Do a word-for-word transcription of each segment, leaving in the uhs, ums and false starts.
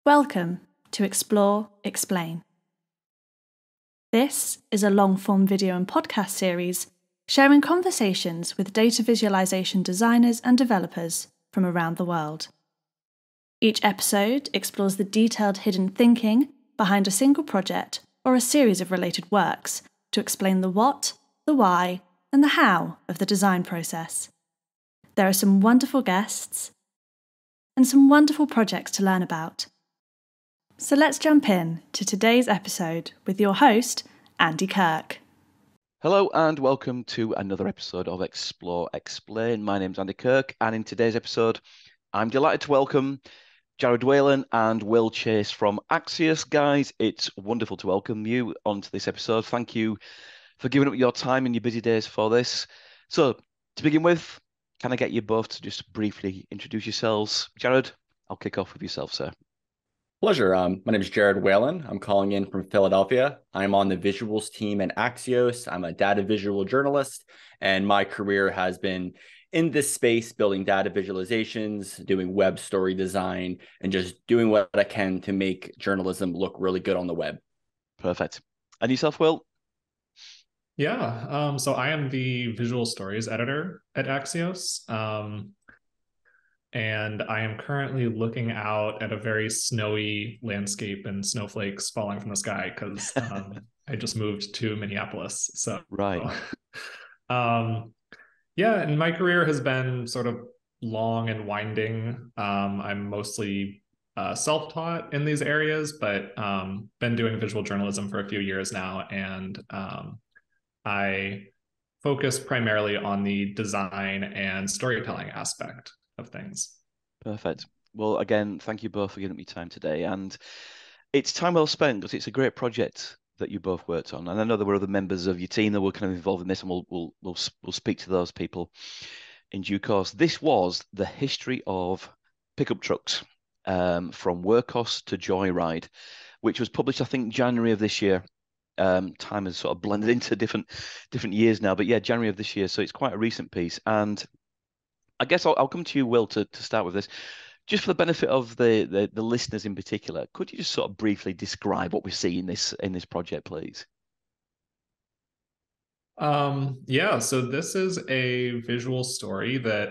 Welcome to Explore, Explain. This is a long-form video and podcast series sharing conversations with data visualization designers and developers from around the world. Each episode explores the detailed hidden thinking behind a single project or a series of related works to explain the what, the why, and the how of the design process. There are some wonderful guests and some wonderful projects to learn about. So let's jump in to today's episode with your host, Andy Kirk. Hello and welcome to another episode of Explore, Explain. My name's Andy Kirk, and in today's episode, I'm delighted to welcome Jared Whalen and Will Chase from Axios. Guys, it's wonderful to welcome you onto this episode. Thank you for giving up your time in your busy days for this. So, to begin with, can I get you both to just briefly introduce yourselves? Jared, I'll kick off with yourself, sir. Pleasure. Um, my name is Jared Whalen. I'm calling in from Philadelphia. I'm on the visuals team at Axios. I'm a data visual journalist, and my career has been in this space, building data visualizations, doing web story design, and just doing what I can to make journalism look really good on the web. Perfect. And yourself, Will? Yeah, um, so I am the visual stories editor at Axios. Um, And I am currently looking out at a very snowy landscape and snowflakes falling from the sky because um, I just moved to Minneapolis. So, Right. um, yeah, and my career has been sort of long and winding. Um, I'm mostly uh, self-taught in these areas, but um, been doing visual journalism for a few years now. And um, I focus primarily on the design and storytelling aspect of things. Perfect. Well, again, thank you both for giving me time today. And it's time well spent because it's a great project that you both worked on. And I know there were other members of your team that were kind of involved in this, and we'll we'll we'll, we'll speak to those people in due course. This was the history of pickup trucks, um, from Workhorse to Joyride, which was published, I think, January of this year. Um, time has sort of blended into different different years now, but yeah, January of this year. So it's quite a recent piece. And I guess I'll, I'll come to you, Will, to, to start with this. Just for the benefit of the, the the listeners in particular, could you just sort of briefly describe what we see in this in this project, please? Um, yeah, so this is a visual story that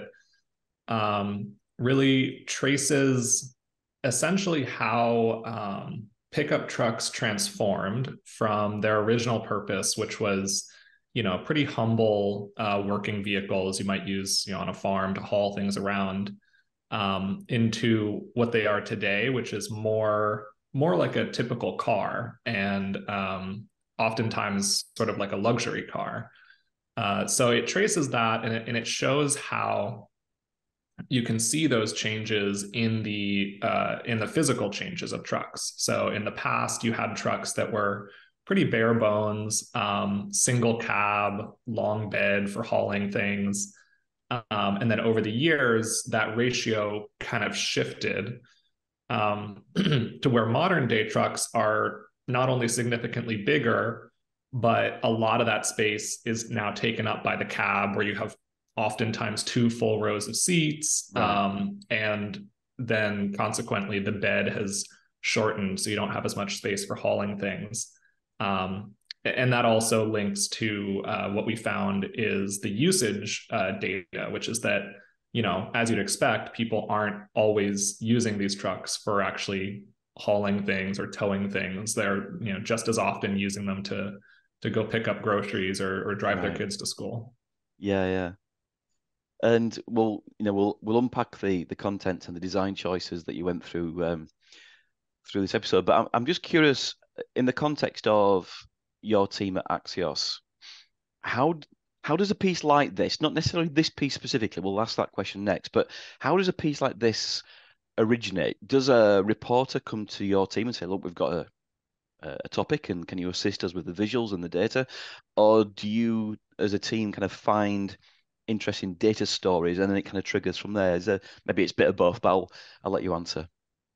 um, really traces essentially how um, pickup trucks transformed from their original purpose, which was, you know, pretty humble uh, working vehicles you might use, you know, on a farm to haul things around, um, into what they are today, which is more more like a typical car, and um, oftentimes sort of like a luxury car. Uh, so it traces that, and it, and it shows how you can see those changes in the uh, in the physical changes of trucks. So in the past, you had trucks that were pretty bare bones, um, single cab, long bed for hauling things. Um, and then over the years, that ratio kind of shifted um, to where modern day trucks are not only significantly bigger, but a lot of that space is now taken up by the cab, where you have oftentimes two full rows of seats. Right. Um, and then consequently, the bed has shortened, so you don't have as much space for hauling things. Um, and that also links to uh, what we found is the usage uh, data, which is that, you know, as you'd expect, people aren't always using these trucks for actually hauling things or towing things. They're, you know, just as often using them to to go pick up groceries or, or drive Right. their kids to school. Yeah, yeah. And we'll, you know, we'll we'll unpack the the content and the design choices that you went through um, through this episode. But I'm I'm just curious, in the context of your team at Axios, how how does a piece like this, not necessarily this piece specifically, we'll ask that question next, but how does a piece like this originate? Does a reporter come to your team and say, look, we've got a a topic, and can you assist us with the visuals and the data? Or do you, as a team, kind of find interesting data stories and then it kind of triggers from there? Is there, maybe it's a bit of both, but I'll, I'll let you answer.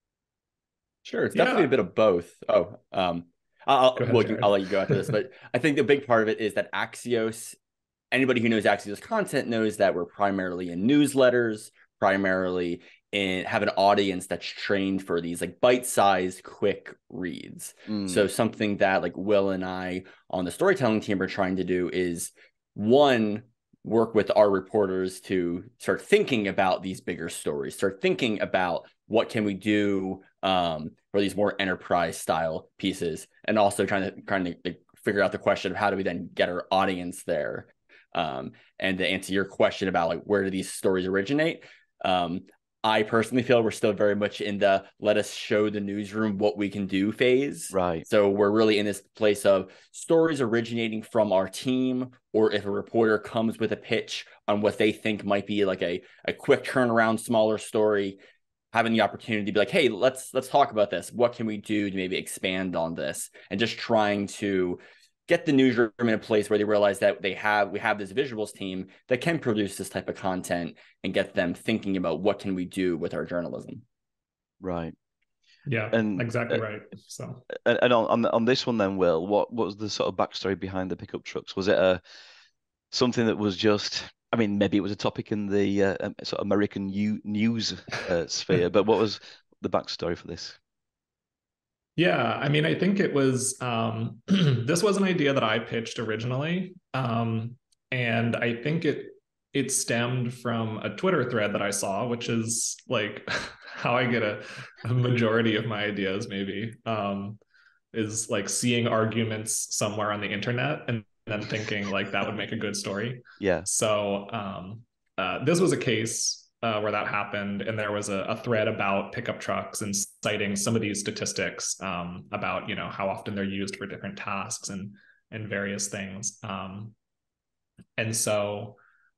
Sure, it's Yeah. definitely a bit of both. Oh, um, I'll, Go ahead, well, Jared. I'll let you go after this, but I think the big part of it is that Axios, anybody who knows Axios content knows that we're primarily in newsletters, primarily and have an audience that's trained for these like bite-sized quick reads. Mm. So something that like Will and I on the storytelling team are trying to do is, one, work with our reporters to start thinking about these bigger stories, start thinking about what can we do um, for these more enterprise style pieces, and also trying to trying to like, figure out the question of how do we then get our audience there. Um, and to answer your question about like where do these stories originate, um, I personally feel we're still very much in the let us show the newsroom what we can do phase. Right. So we're really in this place of stories originating from our team, or if a reporter comes with a pitch on what they think might be like a, a quick turnaround, smaller story, having the opportunity to be like, hey, let's let's talk about this. What can we do to maybe expand on this? And just trying to get the newsroom in a place where they realize that they have we have this visuals team that can produce this type of content and get them thinking about what can we do with our journalism. Right. Yeah, and exactly uh, right. So and on on this one then, Will, what, what was the sort of backstory behind the pickup trucks? Was it a something that was just, I mean, maybe it was a topic in the uh, sort of American news uh, sphere, but what was the backstory for this? Yeah, I mean, I think it was, um, this was an idea that I pitched originally. Um, and I think it it stemmed from a Twitter thread that I saw, which is like how I get a, a majority of my ideas, maybe, um, is like seeing arguments somewhere on the internet and then thinking like that would make a good story. Yeah. So um, uh, this was a case Uh, where that happened, and there was a, a thread about pickup trucks and citing some of these statistics um, about, you know, how often they're used for different tasks and and various things. Um, and so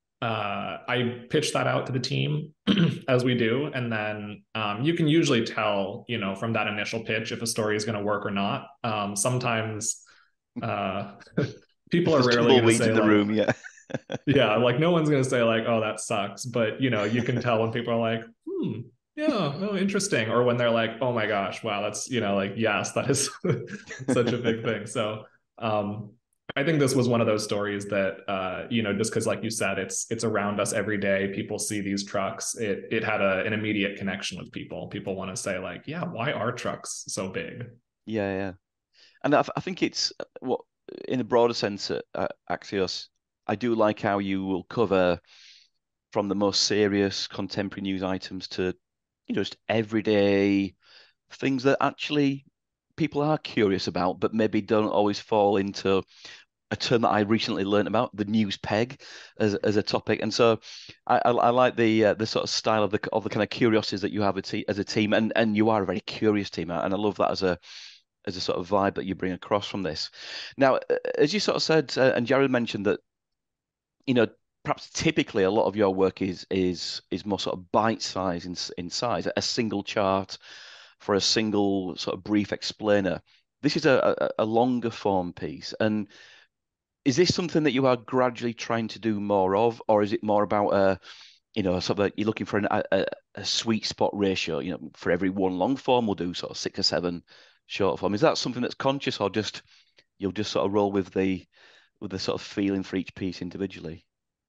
uh, I pitched that out to the team as we do, and then um, you can usually tell, you know, from that initial pitch if a story is going to work or not. Um, sometimes uh, people are rarely going to say in the like, room, yeah. Yeah, like no one's gonna say like, oh, that sucks. But you know, you can tell when people are like, hmm, yeah, no, interesting. Or when they're like, oh my gosh, wow, that's, you know, like, yes, that is such a big thing. So um, I think this was one of those stories that uh, you know, just because like you said, it's it's around us every day. People see these trucks. It it had a, an immediate connection with people. People want to say, like, yeah, why are trucks so big? Yeah, yeah. And I, I think it's what in a broader sense at uh, Axios, I do like how you will cover from the most serious contemporary news items to, you know, just everyday things that actually people are curious about, but maybe don't always fall into a term that I recently learned about, the news peg, as as a topic. And so I, I, I like the uh, the sort of style of the of the kind of curiosities that you have a te- as a team, and and you are a very curious team, and I love that as a as a sort of vibe that you bring across from this. Now, as you sort of said, uh, and Jared mentioned that, you know, perhaps typically a lot of your work is is is more sort of bite size in in size, a single chart for a single sort of brief explainer. This is a, a, a longer form piece, and is this something that you are gradually trying to do more of, or is it more about a, you know, sort of like you're looking for an, a, a sweet spot ratio? You know, for every one long form, we'll do sort of six or seven short form. Is that something that's conscious, or just you'll just sort of roll with the with the sort of feeling for each piece individually?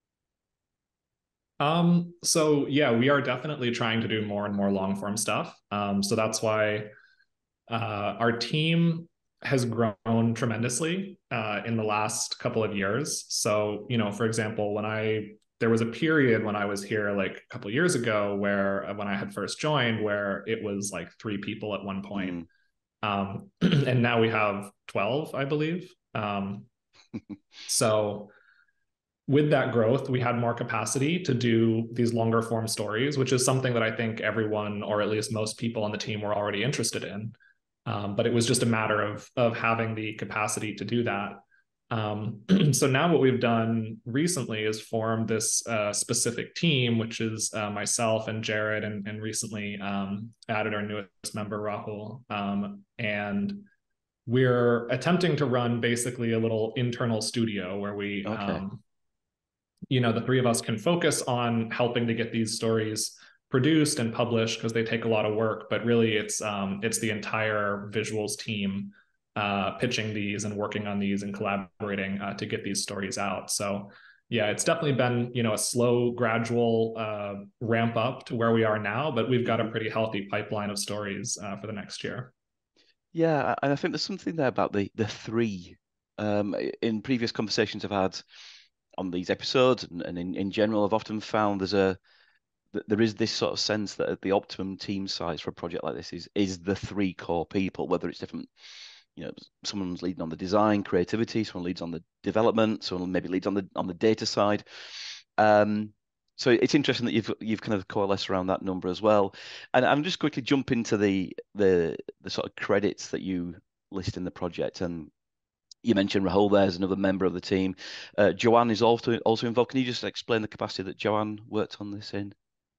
Um, so yeah, we are definitely trying to do more and more long form stuff. Um, so that's why uh, our team has grown tremendously uh, in the last couple of years. So, you know, for example, when I there was a period when I was here like a couple of years ago where when I had first joined, where it was like three people at one point. Mm. Um, and now we have twelve, I believe. Um, so with that growth, we had more capacity to do these longer form stories, which is something that I think everyone, or at least most people on the team, were already interested in. Um, but it was just a matter of, of having the capacity to do that. Um, so now what we've done recently is form this uh, specific team, which is uh, myself and Jared, and, and recently um, added our newest member, Rahul. Um, and we're attempting to run basically a little internal studio where we, okay. um, you know, the three of us can focus on helping to get these stories produced and published because they take a lot of work, but really it's um, it's the entire visuals team uh, pitching these and working on these and collaborating uh, to get these stories out. So, yeah, it's definitely been, you know, a slow, gradual uh, ramp up to where we are now, but we've got a pretty healthy pipeline of stories uh, for the next year. Yeah, and I think there's something there about the the three. Um, in previous conversations I've had on these episodes and, and in, in general, I've often found there's a there is this sort of sense that the optimum team size for a project like this is is the three core people, whether it's different, you know, someone's leading on the design, creativity, someone leads on the development, someone maybe leads on the on the data side. Um, so it's interesting that you've you've kind of coalesced around that number as well. And I'm just quickly jump into the the the sort of credits that you list in the project. And you mentioned Rahul there as another member of the team. Uh, Joanne is also also involved. Can you just explain the capacity that Joanne worked on this in?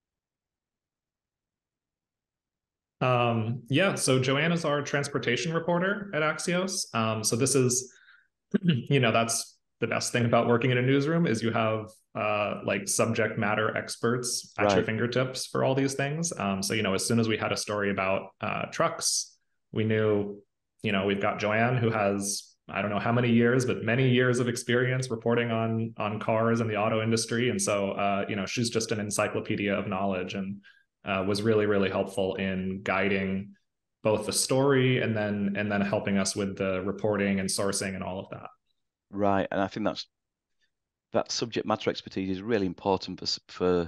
Um, yeah, so Joanne is our transportation reporter at Axios. Um, so this is, you know, that's the best thing about working in a newsroom is you have uh, like subject matter experts at Right. your fingertips for all these things. Um, so, you know, as soon as we had a story about uh, trucks, we knew, you know, we've got Joanne who has, I don't know how many years, but many years of experience reporting on on cars and the auto industry. And so, uh, you know, she's just an encyclopedia of knowledge and uh, was really, really helpful in guiding both the story and then and then helping us with the reporting and sourcing and all of that. Right, and I think that's that subject matter expertise is really important for for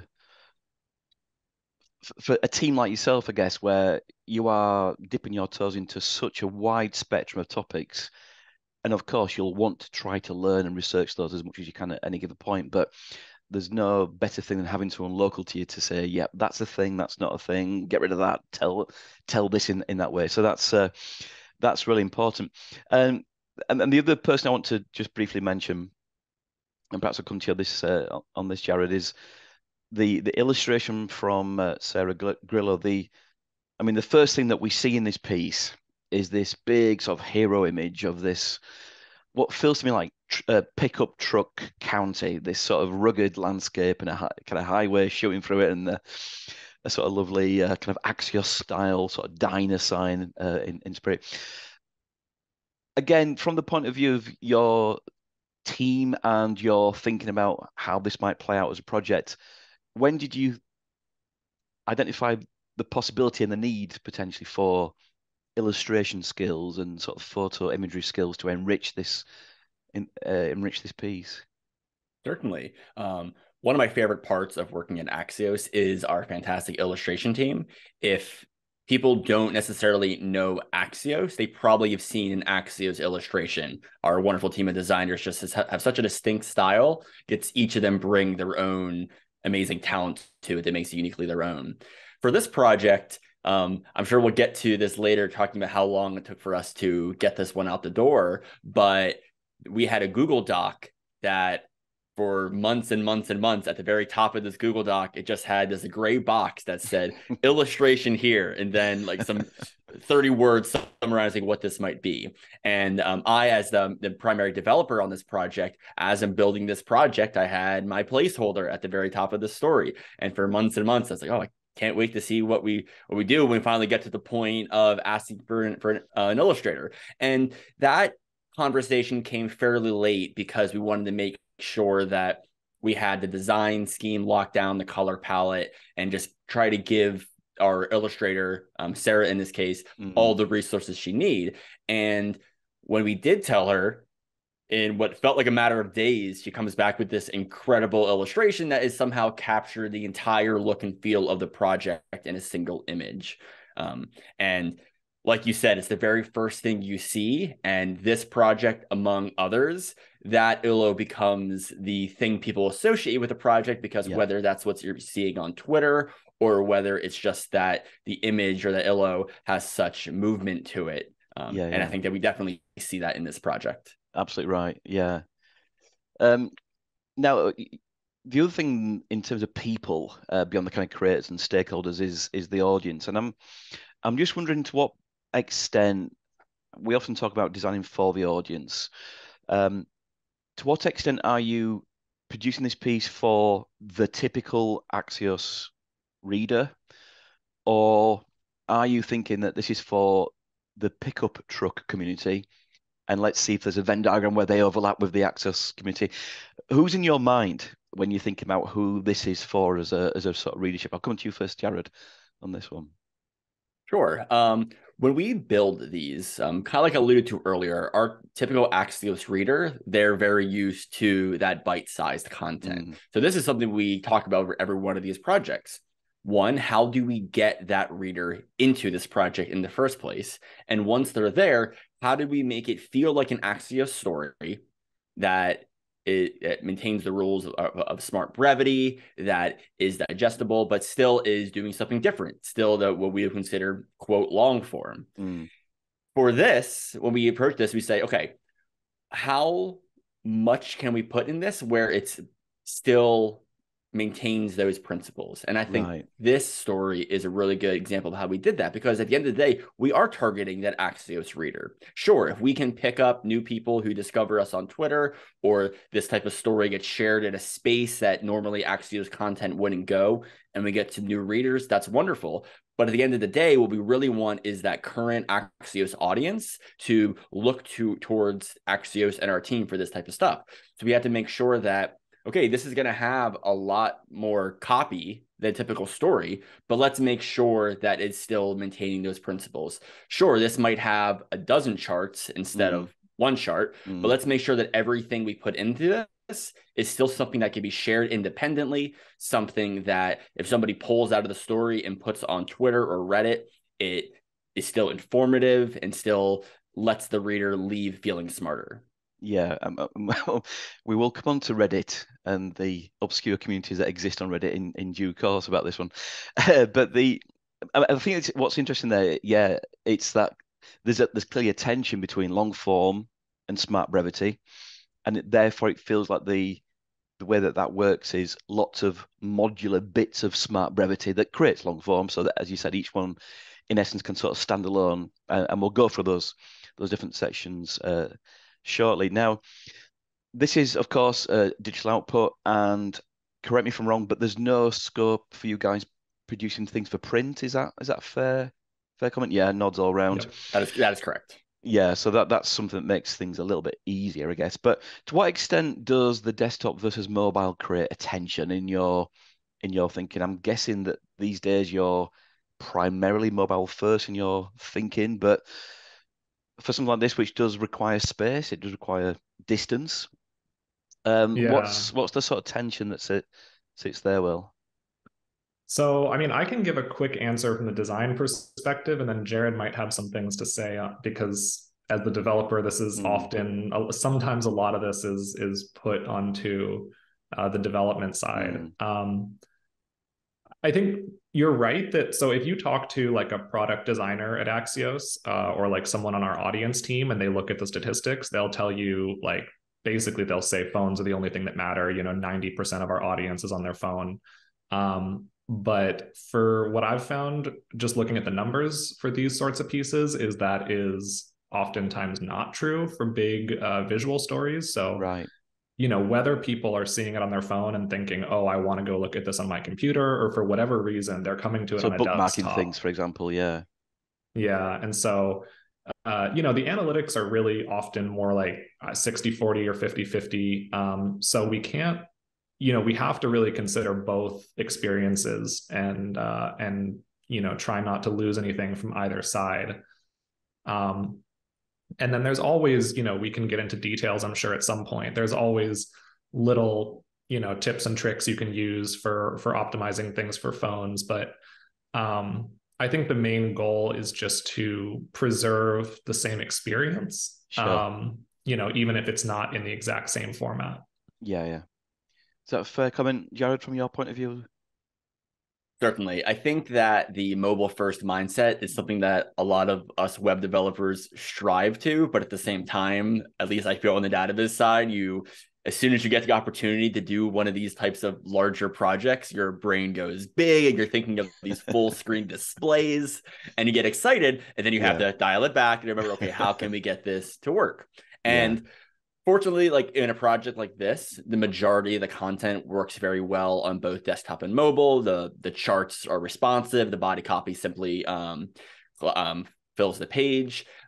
for a team like yourself, I guess, where you are dipping your toes into such a wide spectrum of topics. And of course, you'll want to try to learn and research those as much as you can at any given point. But there's no better thing than having someone local to you to say, "Yeah, that's a thing. That's not a thing. Get rid of that. Tell tell this in, in that way." So that's uh, that's really important. Um, and and the other person I want to just briefly mention, and perhaps I'll come to you on this uh, on this, Jared, is the the illustration from uh, Sarah Grillo. The I mean, the first thing that we see in this piece is this big sort of hero image of this, what feels to me like a pickup truck county, this sort of rugged landscape and a kind of highway shooting through it, and the, a sort of lovely uh, kind of Axios style sort of diner sign uh, in, in spirit. Again, from the point of view of your team and your thinking about how this might play out as a project, when did you identify the possibility and the need potentially for illustration skills and sort of photo imagery skills to enrich this in, uh, enrich this piece? Certainly. Um, one of my favorite parts of working at Axios is our fantastic illustration team. If people don't necessarily know Axios, they probably have seen an Axios illustration. Our wonderful team of designers just has, have such a distinct style. It's each of them bring their own amazing talent to it that makes it uniquely their own. For this project, um, I'm sure we'll get to this later, talking about how long it took for us to get this one out the door, but we had a Google Doc that for months and months and months, at the very top of this Google Doc, it just had this gray box that said illustration here, and then like some thirty words summarizing what this might be. And um, I, as the, the primary developer on this project, as I'm building this project, I had my placeholder at the very top of the story. And for months and months, I was like, oh, I can't wait to see what we what we do when we finally get to the point of asking for an, for an, uh, an illustrator. And that conversation came fairly late because we wanted to make sure that we had the design scheme locked down, the color palette, and just try to give our illustrator, um, Sarah in this case, mm-hmm. all the resources she need. And when we did tell her, in what felt like a matter of days, she comes back with this incredible illustration that is somehow captured the entire look and feel of the project in a single image. Um, and like you said, it's the very first thing you see. And this project, among others, that illo becomes the thing people associate with the project, because yeah. whether that's what you're seeing on Twitter or whether it's just that the image or the illo has such movement to it. Um, yeah, and yeah. I think that we definitely see that in this project. Absolutely right. Yeah. Um, now, the other thing in terms of people uh, beyond the kind of creators and stakeholders is is the audience, and I'm I'm just wondering to what extent we often talk about designing for the audience. Um, to what extent are you producing this piece for the typical Axios reader, or are you thinking that this is for the pickup truck community? and let's see if there's a Venn diagram where they overlap with the Axios community. Who's in your mind when you think about who this is for as a as a sort of readership? I'll come to you first, Jared, on this one. Sure. Um, when we build these, um, kind of like I alluded to earlier, our typical Axios reader, they're very used to that bite-sized content. Mm. So this is something we talk about for every one of these projects. One, how do we get that reader into this project in the first place? And once they're there, how do we make it feel like an Axios story that It, it maintains the rules of, of smart brevity, that is digestible, but still is doing something different, still the, what we would consider, quote, long form. Mm. For this, when we approach this, we say, okay, how much can we put in this where it's still maintains those principles? And I think right. this story is a really good example of how we did that, because at the end of the day, we are targeting that Axios reader. Sure, if we can pick up new people who discover us on Twitter, or this type of story gets shared in a space that normally Axios content wouldn't go, and we get to new readers, that's wonderful. But at the end of the day, what we really want is that current Axios audience to look to towards Axios and our team for this type of stuff. So we have to make sure that, okay, this is going to have a lot more copy than typical story, but let's make sure that it's still maintaining those principles. Sure, this might have a dozen charts instead mm. of one chart, mm. but let's make sure that everything we put into this is still something that can be shared independently, something that if somebody pulls out of the story and puts on Twitter or Reddit, it is still informative and still lets the reader leave feeling smarter. Yeah, um, um, we will come on to Reddit and the obscure communities that exist on Reddit in, in due course about this one. Uh, but the I, I think it's, what's interesting there, yeah, it's that there's a, there's clearly a tension between long form and smart brevity, and it, therefore it feels like the the way that that works is lots of modular bits of smart brevity that creates long form, so that, as you said, each one in essence can sort of stand alone, and, and we'll go through those those different sections uh, shortly. Now, this is, of course, uh, digital output, and correct me if I'm wrong, but there's no scope for you guys producing things for print. Is that is that a fair fair comment? Yeah, nods all round. Yep. That is that is correct. Yeah, so that that's something that makes things a little bit easier, I guess. But to what extent does the desktop versus mobile create a tension in your in your thinking? I'm guessing that these days you're primarily mobile first in your thinking, but for something like this, which does require space, it does require distance. Um, yeah. What's what's the sort of tension that sit, sits there, Will? So, I mean, I can give a quick answer from the design perspective, and then Jared might have some things to say uh, because as the developer, this is mm. often, uh, sometimes a lot of this is is put onto uh, the development side. Mm. Um, I think you're right that, so if you talk to like a product designer at Axios uh, or like someone on our audience team and they look at the statistics, they'll tell you like, basically they'll say phones are the only thing that matter. You know, ninety percent of our audience is on their phone. Um, but for what I've found, just looking at the numbers for these sorts of pieces, is that is oftentimes not true for big uh, visual stories. So, right. you know, whether people are seeing it on their phone and thinking, oh, I want to go look at this on my computer, or for whatever reason, they're coming to it so on a bookmarking desktop. things, for example, yeah. Yeah, and so, uh, you know, the analytics are really often more like sixty forty or fifty fifty. Um, so we can't, you know, we have to really consider both experiences and, uh, and, you know, try not to lose anything from either side. Um, and then there's always, you know, we can get into details, I'm sure at some point, there's always little, you know, tips and tricks you can use for, for optimizing things for phones. But, um, I think the main goal is just to preserve the same experience, sure. um, you know, even if it's not in the exact same format. Yeah, yeah. Is that a fair comment, Jared, from your point of view? Certainly. I think that the mobile first mindset is something that a lot of us web developers strive to, but at the same time, at least I feel on the database side, you, as soon as you get the opportunity to do one of these types of larger projects, your brain goes big and you're thinking of these full screen displays and you get excited, and then you have yeah. to dial it back and remember, okay, how can we get this to work? And yeah. fortunately, like in a project like this, the majority of the content works very well on both desktop and mobile. The the charts are responsive. The body copy simply um, um, fills the page.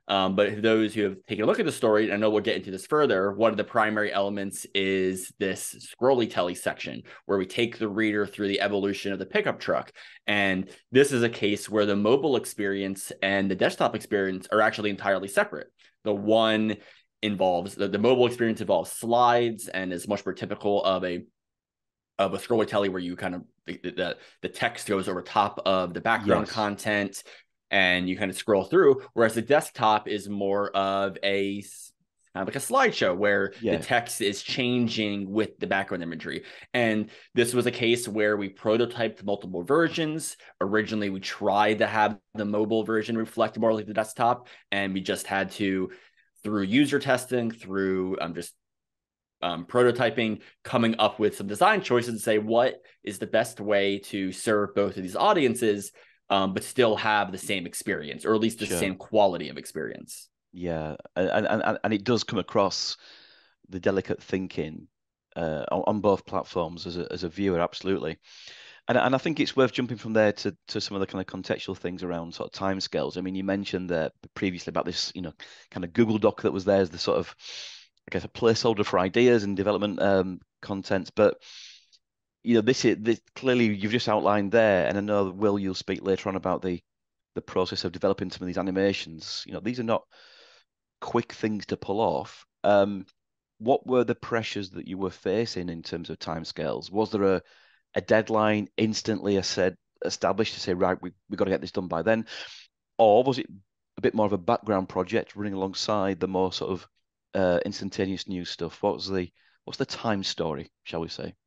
Um, but those who have taken a look at the story, and I know we'll get into this further, one of the primary elements is this scrolly telly section where we take the reader through the evolution of the pickup truck. And this is a case where the mobile experience and the desktop experience are actually entirely separate. The one involves, the, the mobile experience involves slides and is much more typical of a of a scrolly telly where you kind of, the, the, the text goes over top of the background yes. content, and you kind of scroll through, whereas the desktop is more of a kind of like a slideshow where yeah. the text is changing with the background imagery. And this was a case where we prototyped multiple versions. Originally, we tried to have the mobile version reflect more like the desktop, and we just had to, through user testing, through um, just um, prototyping, coming up with some design choices to say what is the best way to serve both of these audiences, Um, but still have the same experience, or at least the sure. same quality of experience. Yeah, and and and it does come across the delicate thinking uh, on, on both platforms as a as a viewer, absolutely. And and I think it's worth jumping from there to to some of the kind of contextual things around sort of timescales. I mean, you mentioned there previously about this, you know, kind of Google Doc that was there as the sort of, I guess, a placeholder for ideas and development um, content, but you know, this is this, clearly you've just outlined there, and I know, Will, you'll speak later on about the the process of developing some of these animations. You know, these are not quick things to pull off. Um, what were the pressures that you were facing in terms of timescales? Was there a a deadline instantly said established to say, right, we we got to get this done by then, or was it a bit more of a background project running alongside the more sort of uh, instantaneous news stuff? What was the what's the time story, shall we say?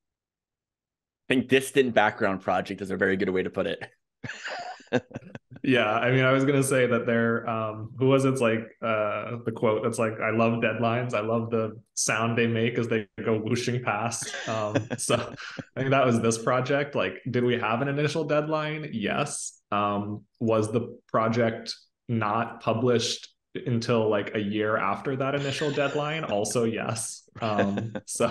I think distant background project is a very good way to put it. Yeah, I mean, I was gonna say that there, um, who was it's like uh, the quote that's like, "I love deadlines. I love the sound they make as they go whooshing past." Um, so I think that was this project. Like, did we have an initial deadline? Yes. Um, was the project not published until like a year after that initial deadline? Also, yes. Um, so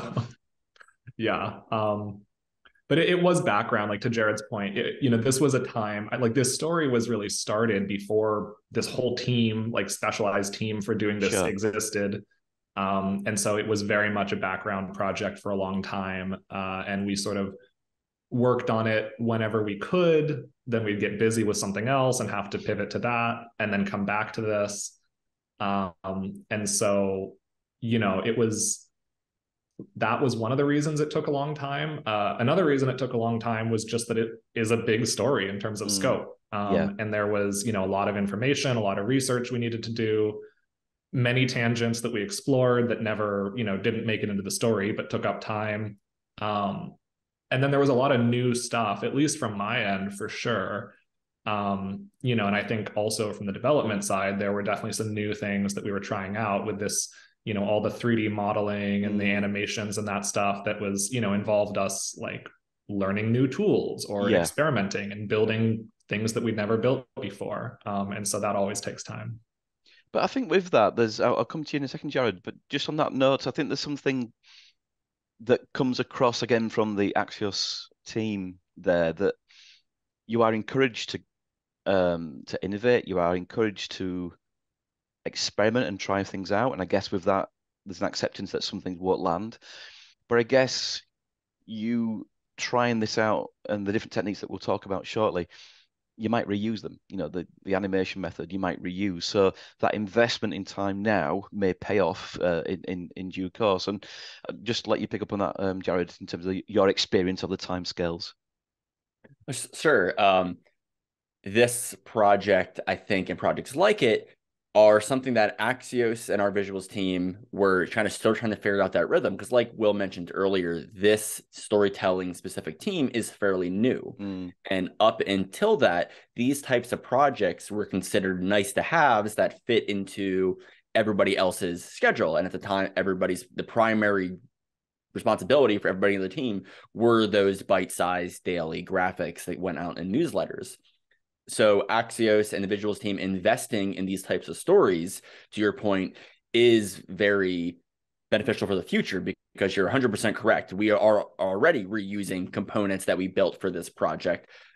yeah. Um, But it, it was background, like to Jared's point, it, you know, this was a time, like this story was really started before this whole team, like specialized team for doing this sure. existed. Um, and so it was very much a background project for a long time. Uh, and we sort of worked on it whenever we could. Then we'd get busy with something else and have to pivot to that and then come back to this. Um, and so, you know, it was, that was one of the reasons it took a long time. Uh, another reason it took a long time was just that it is a big story in terms of mm, scope. Um, yeah. And there was, you know, a lot of information, a lot of research we needed to do, many tangents that we explored that never, you know, didn't make it into the story, but took up time. Um, and then there was a lot of new stuff, at least from my end, for sure. Um, you know, and I think also from the development side, there were definitely some new things that we were trying out with this, you know, all the three D modeling and the animations and that stuff that was, you know, involved us like learning new tools or yeah. experimenting and building things that we'd never built before. Um, and so that always takes time. But I think with that, there's, I'll, I'll come to you in a second, Jared, but just on that note, I think there's something that comes across again from the Axios team there, that you are encouraged to, um, to innovate, you are encouraged to experiment and try things out, and I guess with that there's an acceptance that some things won't land, but I guess you trying this out and the different techniques that we'll talk about shortly, you might reuse them. You know, the the animation method you might reuse, so that investment in time now may pay off uh, in, in in due course. And just let you pick up on that, um, Jared, in terms of your experience of the time scales. Sure. Um, this project, I think, and projects like it are something that Axios and our visuals team were trying to still trying to figure out that rhythm. Because like Will mentioned earlier, this storytelling specific team is fairly new. Mm. And up until that, these types of projects were considered nice to haves that fit into everybody else's schedule. And at the time, everybody's the primary responsibility for everybody in the team were those bite-sized daily graphics that went out in newsletters. So Axios and the visuals team investing in these types of stories, to your point, is very beneficial for the future, because you're one hundred percent correct. We are already reusing components that we built for this project.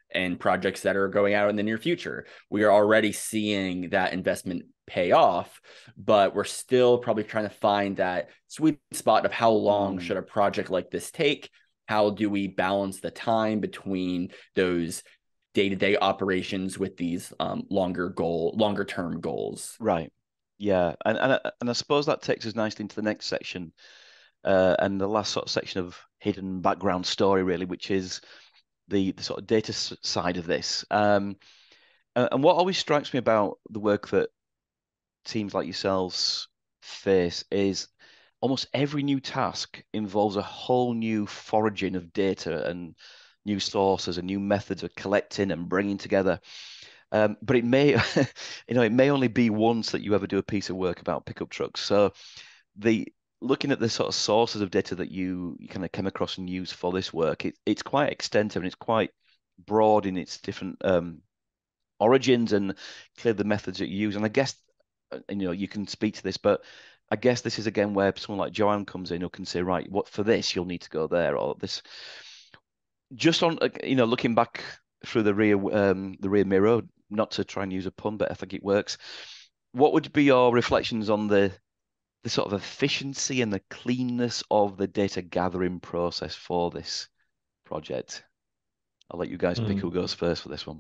and projects that are going out in the near future. We are already seeing that investment pay off, but we're still probably trying to find that sweet spot of how long mm. should a project like this take? How do we balance the time between those day-to-day operations with these um, longer goal, longer term goals? Right. Yeah. And, and, and I suppose that takes us nicely into the next section, uh, and the last sort of section of hidden background story, really, which is the, the sort of data side of this. Um, and what always strikes me about the work that teams like yourselves face is almost every new task involves a whole new foraging of data and new sources and new methods of collecting and bringing together. Um, but it may, you know, it may only be once that you ever do a piece of work about pickup trucks. So the looking at the sort of sources of data that you, you kind of came across and used for this work, it, it's quite extensive and it's quite broad in its different um, origins and clear the methods that you use. And I guess, you know, you can speak to this, but I guess this is again where someone like Joanne comes in who can say, right, what for this you'll need to go there, or this. Just on, you know, looking back through the rear, um, the rear mirror, not to try and use a pun, but I think it works. What would be your reflections on the the sort of efficiency and the cleanness of the data gathering process for this project? I'll let you guys pick mm. who goes first for this one.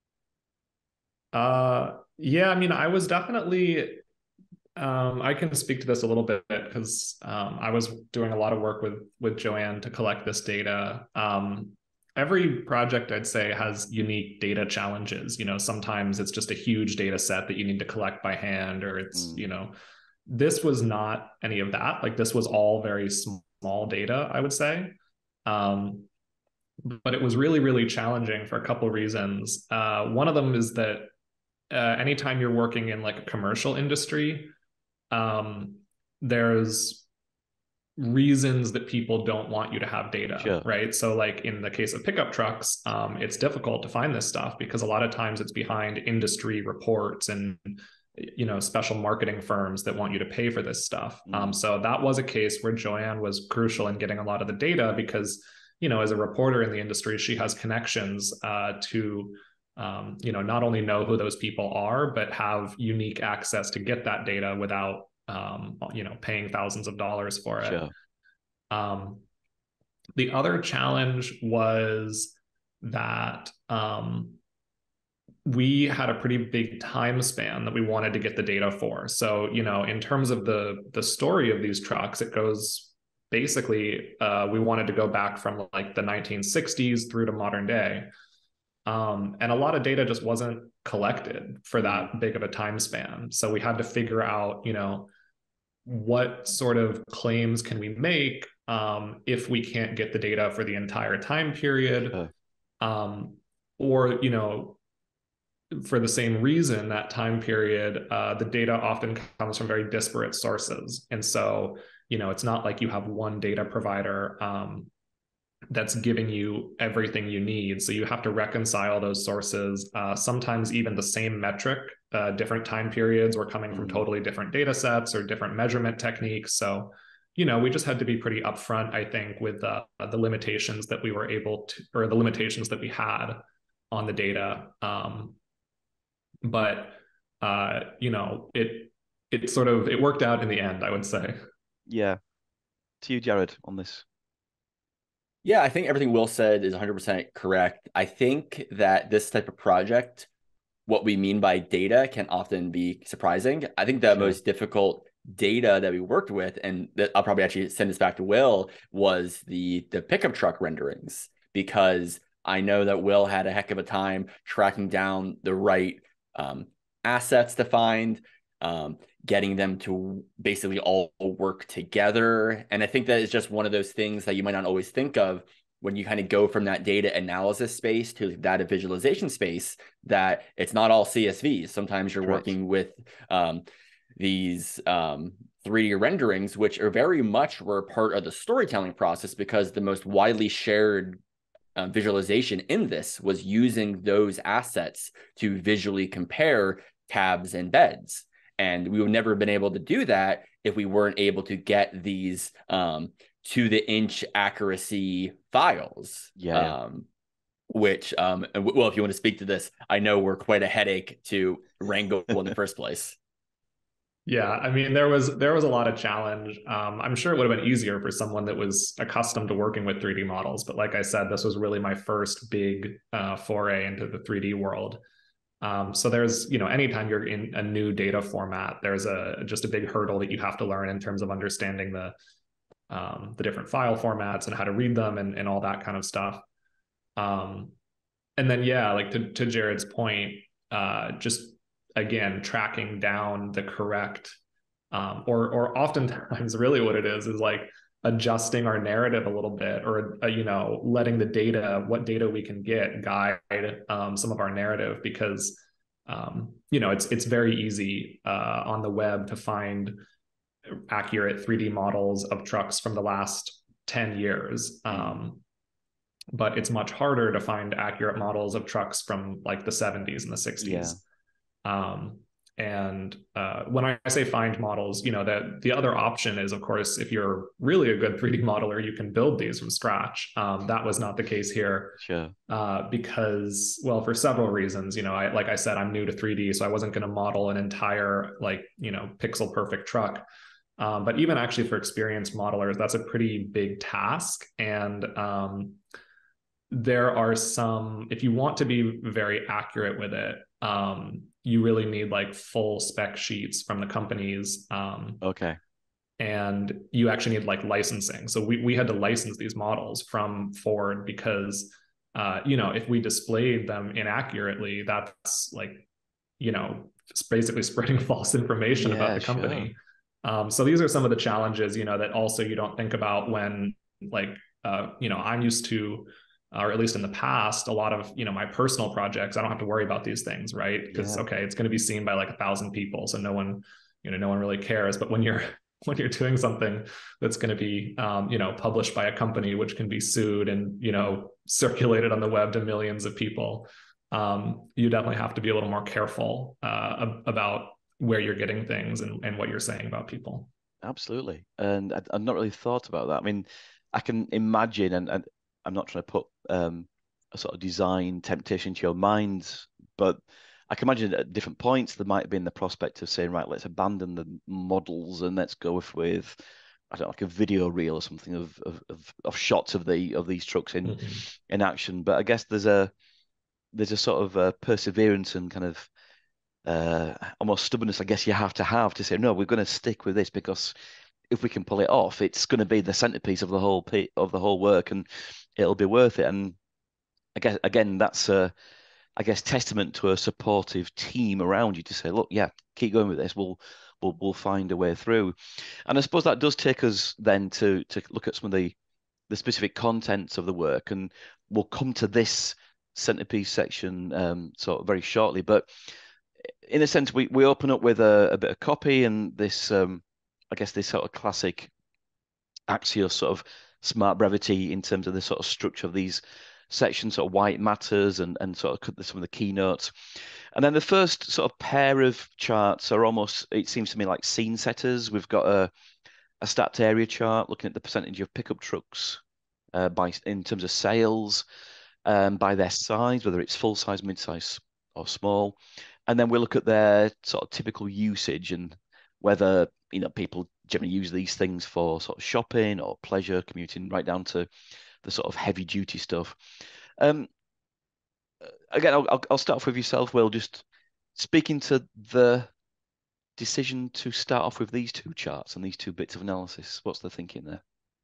Uh, yeah, I mean, I was definitely, um, I can speak to this a little bit because um, I was doing a lot of work with with Joanne to collect this data. Um, every project, I'd say, has unique data challenges. You know, sometimes it's just a huge data set that you need to collect by hand, or it's, mm. you know, this was not any of that. Like, this was all very small data, I would say. Um, but it was really, really challenging for a couple of reasons. Uh, one of them is that uh, anytime you're working in like a commercial industry, um, there's reasons that people don't want you to have data, sure. right? So like in the case of pickup trucks, um, it's difficult to find this stuff because a lot of times it's behind industry reports and, you know, special marketing firms that want you to pay for this stuff. Mm. Um, so that was a case where Joanne was crucial in getting a lot of the data because, you know, as a reporter in the industry, she has connections uh, to, um, you know, not only know who those people are, but have unique access to get that data without, um, you know, paying thousands of dollars for it. Sure. Um, the other challenge was that um, we had a pretty big time span that we wanted to get the data for. So, you know, in terms of the the story of these trucks, it goes basically, uh, we wanted to go back from like the nineteen sixties through to modern day. Um, and a lot of data just wasn't collected for that big of a time span. So we had to figure out, you know, what sort of claims can we make um, if we can't get the data for the entire time period, uh. um, or, you know, for the same reason, that time period, uh, the data often comes from very disparate sources. And so, you know, it's not like you have one data provider um, that's giving you everything you need. So you have to reconcile those sources. Uh, sometimes even the same metric, uh, different time periods were coming from totally different data sets or different measurement techniques. So, you know, we just had to be pretty upfront, I think, with uh, the limitations that we were able to, or the limitations that we had on the data. Um, but, uh, you know, it, it sort of, it worked out in the end, I would say. Yeah. To you, Jared, on this. Yeah, I think everything Will said is one hundred percent correct. I think that this type of project, what we mean by data can often be surprising. I think the sure. most difficult data that we worked with, and that I'll probably actually send this back to Will, was the, the pickup truck renderings, because I know that Will had a heck of a time tracking down the right um, assets to find, um, getting them to basically all work together. And I think that is just one of those things that you might not always think of when you kind of go from that data analysis space to the data visualization space, that it's not all C S Vs. Sometimes you're Correct. working with um, these um, three D renderings, which are very much were part of the storytelling process, because the most widely shared uh, visualization in this was using those assets to visually compare tabs and beds. And we would never have been able to do that if we weren't able to get these um, to the inch accuracy files. Yeah. Um, which, um, well, if you want to speak to this, I know were quite a headache to wrangle in the first place. Yeah, I mean, there was there was a lot of challenge. Um, I'm sure it would have been easier for someone that was accustomed to working with three D models, but like I said, this was really my first big uh, foray into the three D world. Um, so there's, you know, anytime you're in a new data format, there's a just a big hurdle that you have to learn in terms of understanding the um, the different file formats and how to read them and, and all that kind of stuff. Um, and then, yeah, like to, to Jared's point, uh, just again, tracking down the correct, um, or, or oftentimes really what it is, is like adjusting our narrative a little bit, or, uh, you know, letting the data, what data we can get guide um, some of our narrative, because, um, you know, it's, it's very easy uh, on the web to find accurate three D models of trucks from the last ten years. Um, but it's much harder to find accurate models of trucks from like the seventies and the sixties. Yeah. Um, and uh, when I say find models, you know, that the other option is, of course, if you're really a good three D modeler, you can build these from scratch. Um, that was not the case here. Sure. Uh, because, well, for several reasons, you know, I, like I said, I'm new to three D, so I wasn't going to model an entire, like, you know, pixel perfect truck. Um, but even actually for experienced modelers, that's a pretty big task. And um, there are some, if you want to be very accurate with it, um, you really need like full spec sheets from the companies. Um, okay. And you actually need like licensing. So we, we had to license these models from Ford because, uh, you know, if we displayed them inaccurately, that's like, you know, it's basically spreading false information yeah, about the sure. company. Um, so these are some of the challenges, you know, that also you don't think about when, like, uh, you know, I'm used to, or at least in the past, a lot of, you know, my personal projects, I don't have to worry about these things, right? Because, yeah. okay, it's going to be seen by like a thousand people. So no one, you know, no one really cares. But when you're, when you're doing something that's going to be, um, you know, published by a company, which can be sued and, you know, circulated on the web to millions of people, um, you definitely have to be a little more careful uh, about where you're getting things and, and what you're saying about people. Absolutely. And I, I've not really thought about that. I mean, I can imagine, and, and I'm not trying to put um, a sort of design temptation to your mind, but I can imagine at different points there might have been the prospect of saying, right, let's abandon the models and let's go with, with I don't know, like a video reel or something of of, of, of shots of the of these trucks in mm-hmm. in action. But I guess there's a there's a sort of a perseverance and kind of uh, almost stubbornness, I guess you have to have to say, no, we're going to stick with this because if we can pull it off, it's going to be the centerpiece of the whole pe- of the whole work, and it'll be worth it. And I guess again, that's a, I guess, testament to a supportive team around you to say, look, yeah, keep going with this. We'll we'll we'll find a way through. And I suppose that does take us then to to look at some of the the specific contents of the work, and we'll come to this centerpiece section um, sort of very shortly, but in a sense, we, we open up with a, a bit of copy and this, um, I guess, this sort of classic Axios sort of smart brevity in terms of the sort of structure of these sections, sort of why it matters and, and sort of some of the keynotes. And then the first sort of pair of charts are almost, it seems to me, like scene setters. We've got a, a stacked area chart looking at the percentage of pickup trucks uh, by in terms of sales, um, by their size, whether it's full size, mid size, or small. And then we look at their sort of typical usage and whether, you know, people generally use these things for sort of shopping or pleasure, commuting, right down to the sort of heavy duty stuff. Um, again, I'll, I'll start off with yourself, Will, just speaking to the decision to start off with these two charts and these two bits of analysis. What's the thinking there?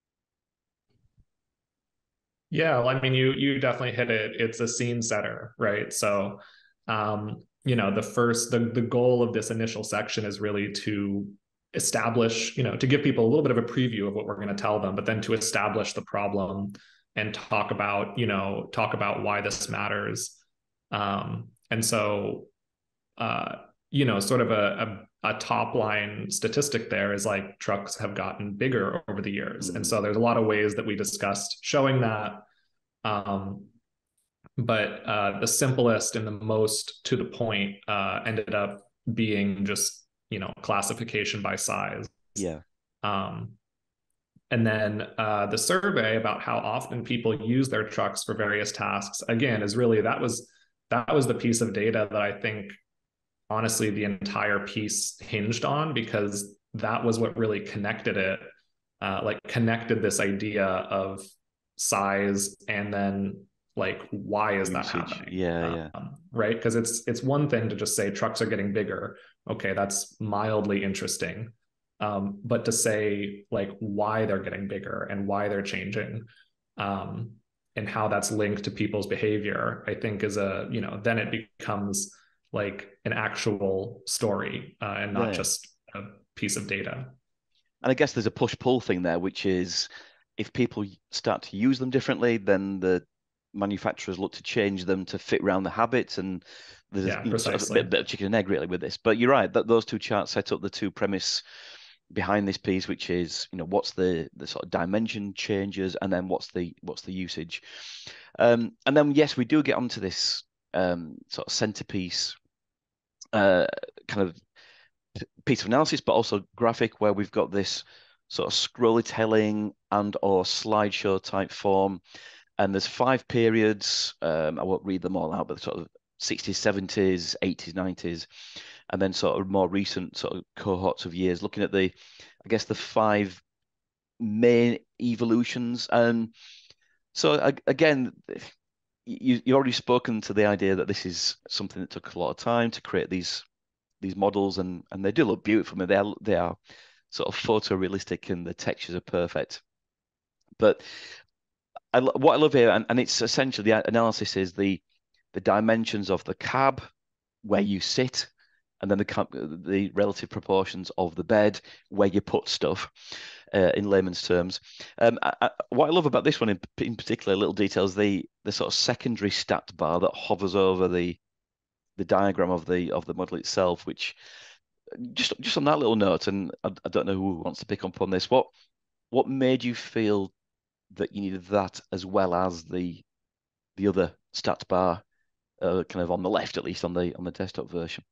Yeah, well, I mean, you you definitely hit it. It's a scene setter, right? So, um, you know, the first, the, the goal of this initial section is really to establish, you know, to give people a little bit of a preview of what we're going to tell them, but then to establish the problem and talk about, you know, talk about why this matters. Um, and so, uh, you know, sort of a, a, a top line statistic there is like trucks have gotten bigger over the years. Mm-hmm. And so there's a lot of ways that we discussed showing that. Um, but uh, the simplest and the most to the point uh, ended up being just, you know, classification by size. Yeah. Um, And then uh, the survey about how often people use their trucks for various tasks, again, is really, that was that was the piece of data that I think, honestly, the entire piece hinged on, because that was what really connected it, uh, like connected this idea of size, and then like, why is that Usage. happening? Yeah, yeah. Um, right? Because it's it's one thing to just say trucks are getting bigger. Okay, that's mildly interesting. Um, but to say like why they're getting bigger and why they're changing, um, and how that's linked to people's behavior, I think is a, you know, then it becomes like an actual story, uh, and not Yeah. just a piece of data. And I guess there's a push-pull thing there, which is if people start to use them differently, then the manufacturers look to change them to fit around the habits, and there's Yeah, you know, sort of a precisely. bit, bit of chicken and egg really with this. But you're right, that those two charts set up the two premise behind this piece, which is, you know, what's the the sort of dimension changes, and then what's the what's the usage. Um, and then yes, we do get onto this um, sort of centerpiece uh, kind of piece of analysis, but also graphic, where we've got this sort of scrolly telling and or slideshow type form. And there's five periods. Um, I won't read them all out, but sort of sixties, seventies, eighties, nineties, and then sort of more recent sort of cohorts of years, looking at the, I guess, the five main evolutions. And so again, you you already spoken to the idea that this is something that took a lot of time to create these these models, and and they do look beautiful. I mean, they are they are sort of photorealistic, and the textures are perfect. But I, what I love here, and, and it's essentially the analysis is the the dimensions of the cab, where you sit, and then the the relative proportions of the bed, where you put stuff, uh, in layman's terms. Um, I, I, what I love about this one in, in particular, little details, the the sort of secondary stat bar that hovers over the the diagram of the of the model itself, which just just on that little note, and I, I don't know who wants to pick up on this. What what made you feel that you needed that as well as the the other stat bar, uh, kind of on the left, at least on the on the desktop version?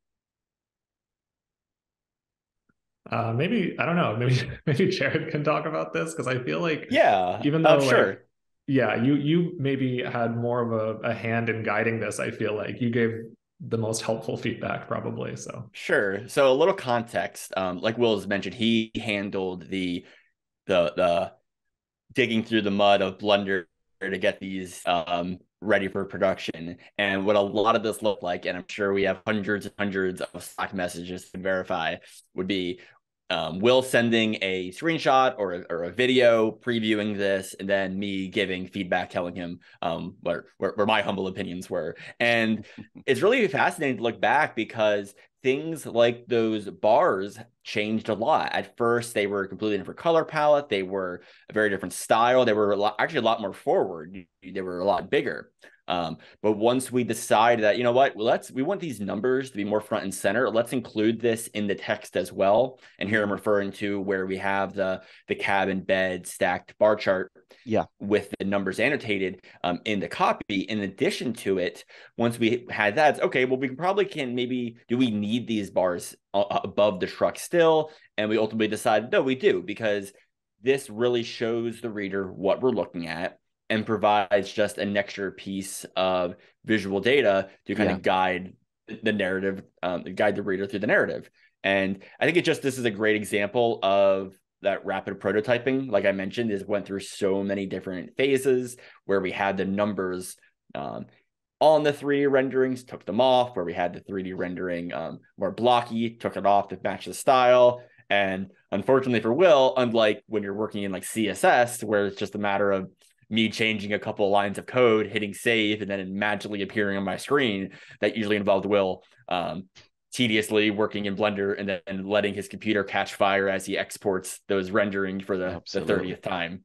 Uh, maybe, I don't know, maybe maybe Jared can talk about this, because I feel like, Yeah, even uh, though like, sure. yeah, you you maybe had more of a, a hand in guiding this. I feel like you gave the most helpful feedback, probably. So Sure. So a little context, um, like Will has mentioned, he handled the the the digging through the mud of Blender to get these um, ready for production. And what a lot of this looked like, and I'm sure we have hundreds and hundreds of Slack messages to verify, would be um, Will sending a screenshot or a, or a video previewing this, and then me giving feedback, telling him um, where, where, where my humble opinions were. And it's really fascinating to look back, because things like those bars changed a lot. At first, they were a completely different color palette. They were a very different style. They were a lot, actually a lot more forward. They were a lot bigger. Um, but once we decided that, you know what, well, let's we want these numbers to be more front and center. Let's include this in the text as well. And here I'm referring to where we have the the cab and bed stacked bar chart, yeah, with the numbers annotated um, in the copy. In addition to it, once we had that, it's okay, well, we probably can maybe, do we need these bars above the truck still? And we ultimately decided, no, we do, because this really shows the reader what we're looking at and provides just an extra piece of visual data to kind yeah. of guide the narrative, um, guide the reader through the narrative. And I think it just, this is a great example of that rapid prototyping. Like I mentioned, is went through so many different phases, where we had the numbers um, on the three D renderings, took them off, where we had the three D rendering um, more blocky, took it off to match the style. And unfortunately for Will, unlike when you're working in like C S S, where it's just a matter of me changing a couple of lines of code, hitting save, and then magically appearing on my screen, that usually involved Will um, tediously working in Blender and then letting his computer catch fire as he exports those renderings for the, the thirtieth time.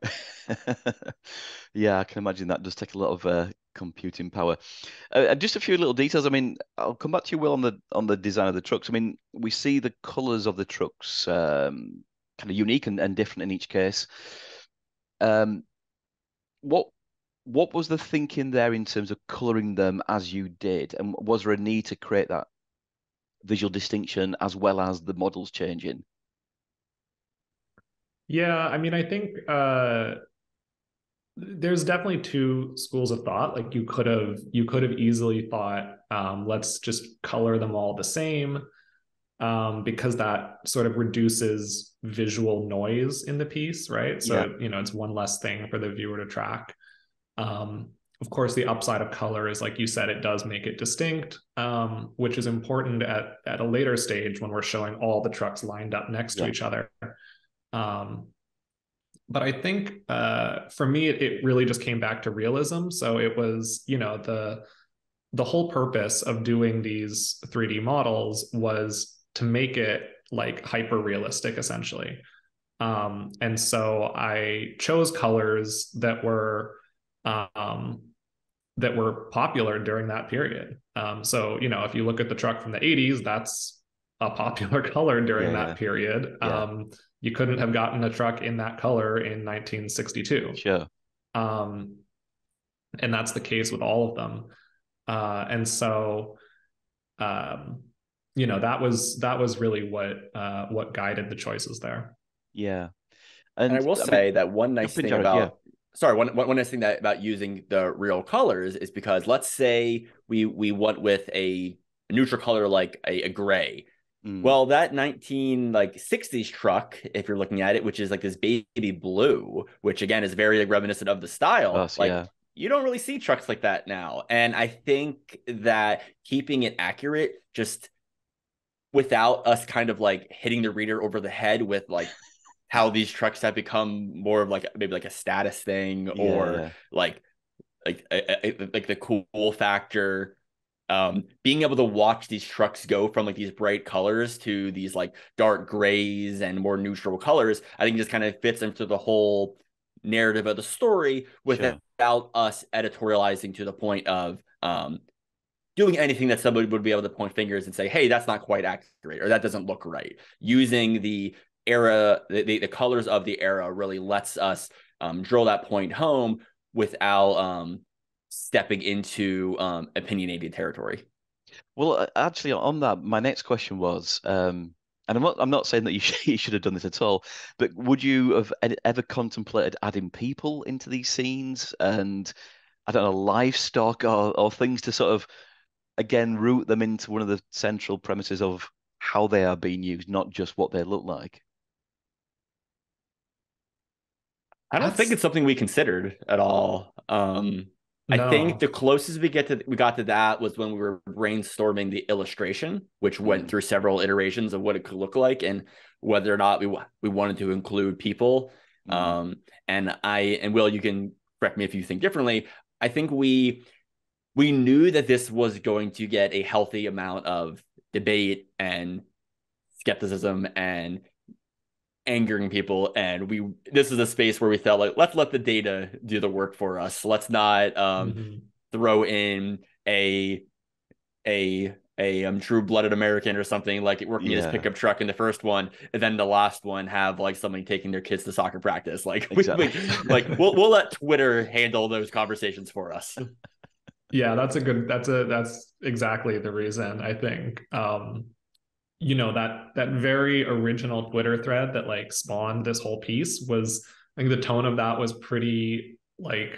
Yeah, I can imagine that does take a lot of uh, computing power. Uh, just a few little details. I mean, I'll come back to you, Will, on the on the design of the trucks. I mean, we see the colors of the trucks um, kind of unique and, and different in each case. Um, what what was the thinking there in terms of coloring them as you did, and was there a need to create that visual distinction as well as the models changing? Yeah, I mean, I think uh, there's definitely two schools of thought. Like you could have you could have easily thought, um, let's just color them all the same, um, because that sort of reduces visual noise in the piece, right? So Yeah. you know, it's one less thing for the viewer to track. Um, of course, the upside of color is, like you said, it does make it distinct, um, which is important at at a later stage when we're showing all the trucks lined up next to Yeah. each other. Um, but I think uh, for me, it, it really just came back to realism. So it was, you know, the the whole purpose of doing these three D models was to make it like hyper realistic, essentially. Um, and so I chose colors that were um, that were popular during that period. Um, so you know, if you look at the truck from the eighties, that's a popular color during Yeah, that yeah. period. Yeah. Um, you couldn't have gotten a truck in that color in nineteen sixty-two. Sure. Um, and that's the case with all of them. Uh, and so, um, you know, that was that was really what uh, what guided the choices there. Yeah. And I And will I mean, say that one nice jump in, thing Jared. Yeah. about sorry, one, one one nice thing that about using the real colors is because let's say we we went with a, a neutral color like a, a gray. Mm. Well, that nineteen like sixties truck, if you're looking at it, which is like this baby blue, which again is very like, reminiscent of the style, Us, like yeah. you don't really see trucks like that now. And I think that keeping it accurate, just without us kind of like hitting the reader over the head with like how these trucks have become more of like maybe like a status thing, Yeah, or yeah. like like a, a, like the cool factor. Um, being able to watch these trucks go from like these bright colors to these like dark grays and more neutral colors, I think just kind of fits into the whole narrative of the story without Sure. us editorializing to the point of um, doing anything that somebody would be able to point fingers and say, hey, that's not quite accurate, or that doesn't look right. Using the era, the, the, the colors of the era really lets us um, drill that point home without um, stepping into um, opinionated territory. Well, actually, on that, my next question was, um, and I'm not, I'm not saying that you should, you should have done this at all, but would you have ever contemplated adding people into these scenes and, I don't know, livestock or, or things to sort of, again, root them into one of the central premises of how they are being used, not just what they look like? I don't think That's it's something we considered at all. Um, I think no. the closest we get to we got to that was when we were brainstorming the illustration, which went Mm. through several iterations of what it could look like and whether or not we we wanted to include people. Mm. Um, and I and Will, you can correct me if you think differently. I think we we knew that this was going to get a healthy amount of debate and skepticism and angering people, and we this is a space where we felt like let's let the data do the work for us. Let's not um Mm-hmm. throw in a a a um true-blooded American or something like working in his Yeah, pickup truck in the first one, and then the last one have like somebody taking their kids to soccer practice. Like we, exactly. we like we'll we'll let Twitter handle those conversations for us. Yeah, that's a good. That's a that's exactly the reason I think. Um, you know, that that very original Twitter thread that like spawned this whole piece was, I think the tone of that was pretty like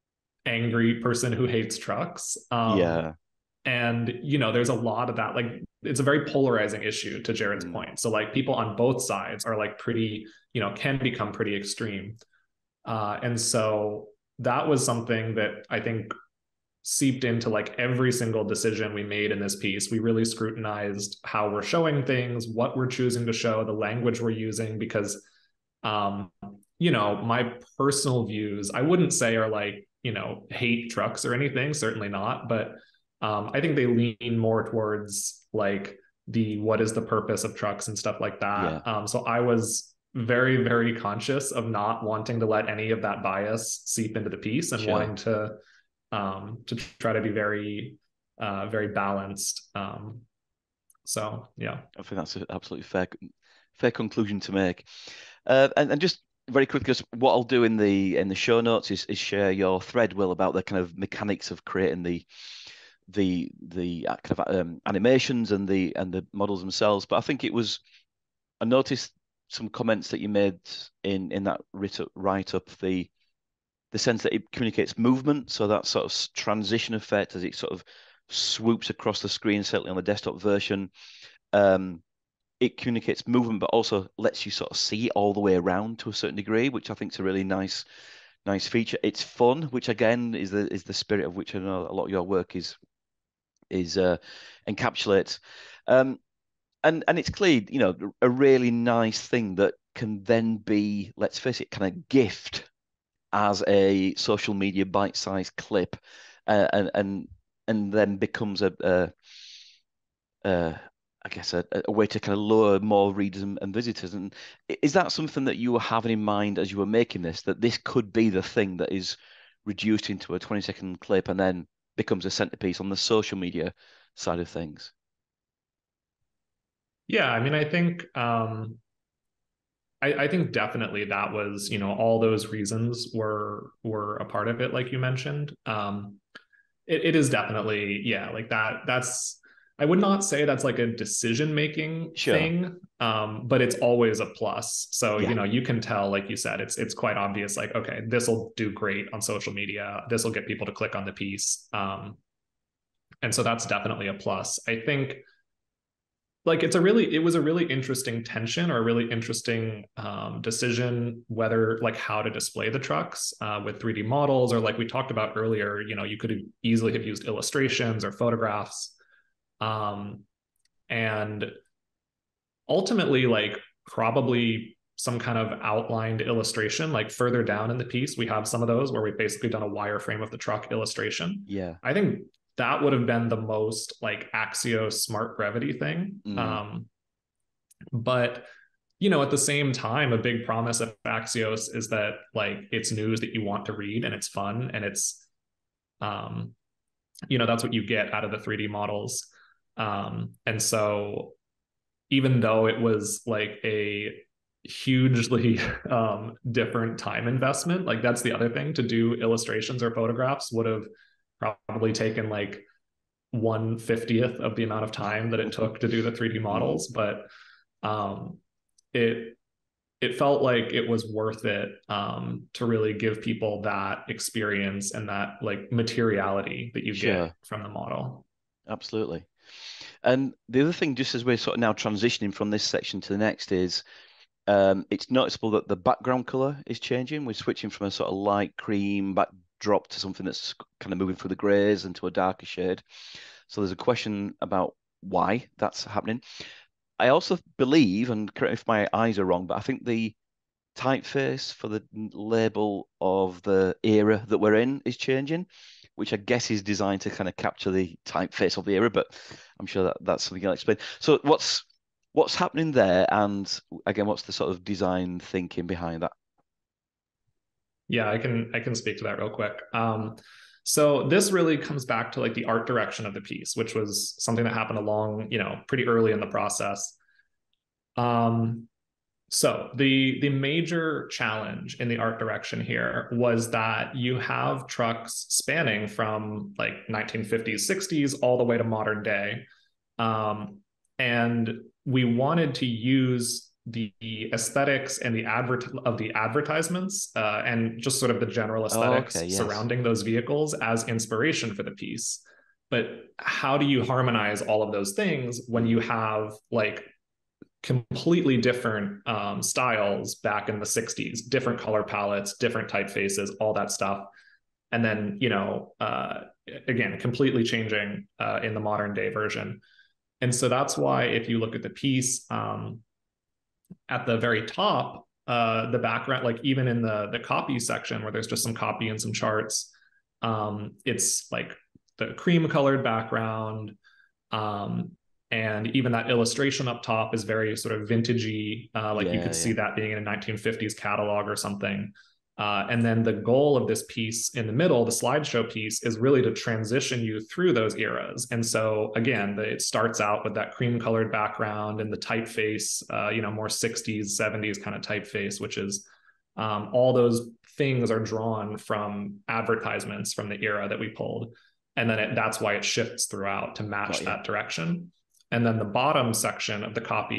angry person who hates trucks. Um, Yeah. and you know, there's a lot of that. Like it's a very polarizing issue, to Jared's Mm. point. So like people on both sides are like pretty, you know, can become pretty extreme. Uh, and so that was something that I think seeped into like every single decision we made in this piece. We really scrutinized how we're showing things, what we're choosing to show, the language we're using, because um, you know, my personal views, I wouldn't say are like, you know, hate trucks or anything, certainly not, but um, I think they lean more towards like the what is the purpose of trucks and stuff like Yeah. that. Um, so I was very, very conscious of not wanting to let any of that bias seep into the piece and Sure. wanting to um, to try to be very, uh, very balanced. Um, so yeah, I think that's an absolutely fair, fair conclusion to make. Uh, and, and just very quickly, just what I'll do in the in the show notes is, is share your thread, Will, about the kind of mechanics of creating the the the kind of um, animations and the and the models themselves. But I think it was I noticed some comments that you made in in that write up, the the sense that it communicates movement, so that sort of transition effect as it sort of swoops across the screen, certainly on the desktop version. Um, it communicates movement, but also lets you sort of see all the way around to a certain degree, which I think is a really nice, nice feature. It's fun, which again is the is the spirit of which I know a lot of your work is is uh, encapsulates. Um, and and it's clear, you know, a really nice thing that can then be, let's face it, kind of gift as a social media bite-sized clip, uh, and and and then becomes a, a, a I guess a, a way to kind of lure more readers and, and visitors. And is that something that you were having in mind as you were making this, that this could be the thing that is reduced into a twenty second clip and then becomes a centerpiece on the social media side of things? Yeah, I mean, I think um, I, I think definitely that was, you know, all those reasons were were a part of it, like you mentioned. Um, it, it is definitely, yeah, like that. That's, I would not say that's like a decision-making Sure. thing, um, but it's always a plus. So, Yeah. you know, you can tell, like you said, it's it's quite obvious, like, okay, this will do great on social media. This will get people to click on the piece. Um, and so that's definitely a plus. I think like it's a really, it was a really interesting tension or a really interesting um, decision, whether like how to display the trucks uh, with three D models, or like we talked about earlier, you know, you could easily have used illustrations or photographs. Um, and ultimately, like probably some kind of outlined illustration, like further down in the piece, we have some of those where we've basically done a wireframe of the truck illustration. Yeah. I think that would have been the most like Axios smart brevity thing. Mm. Um, but, you know, at the same time, a big promise of Axios is that like it's news that you want to read and it's fun and it's, um, you know, that's what you get out of the three D models. Um, and so even though it was like a hugely um, different time investment, like that's the other thing, to do illustrations or photographs would have probably taken like one fiftieth of the amount of time that it took to do the three D models. But um, it it felt like it was worth it um, to really give people that experience and that like materiality that you Sure. get from the model. Absolutely. And the other thing, just as we're sort of now transitioning from this section to the next, is um, it's noticeable that the background color is changing. We're switching from a sort of light cream backdrop to something that's kind of moving through the grays into a darker shade. So there's a question about why that's happening. I also believe, and correct me if my eyes are wrong, but I think the typeface for the label of the era that we're in is changing, which I guess is designed to kind of capture the typeface of the era, but I'm sure that that's something I'll explain. So what's what's happening there, and again, what's the sort of design thinking behind that? Yeah, I can I can speak to that real quick. Um, so this really comes back to like the art direction of the piece, which was something that happened along, you know, pretty early in the process. Um, so the the major challenge in the art direction here was that you have trucks spanning from like nineteen fifties, sixties all the way to modern day. Um, and we wanted to use the aesthetics and the advert of the advertisements uh, and just sort of the general aesthetics Oh, okay, yes. surrounding those vehicles as inspiration for the piece. But how do you harmonize all of those things when you have like completely different um, styles back in the sixties, different color palettes, different typefaces, all that stuff. And then, you know, uh, again, completely changing uh, in the modern day version. And so that's why if you look at the piece um, at the very top, uh, the background, like even in the, the copy section where there's just some copy and some charts, um, it's like the cream colored background. Um, and even that illustration up top is very sort of vintagey, uh, like yeah, you could yeah. see that being in a nineteen fifties catalog or something. Uh, and then the goal of this piece in the middle, the slideshow piece, is really to transition you through those eras. And so again, the, it starts out with that cream colored background and the typeface, uh, you know, more sixties, seventies kind of typeface, which is um, all those things are drawn from advertisements from the era that we pulled. And then it, that's why it shifts throughout to match that direction. And then the bottom section of the copy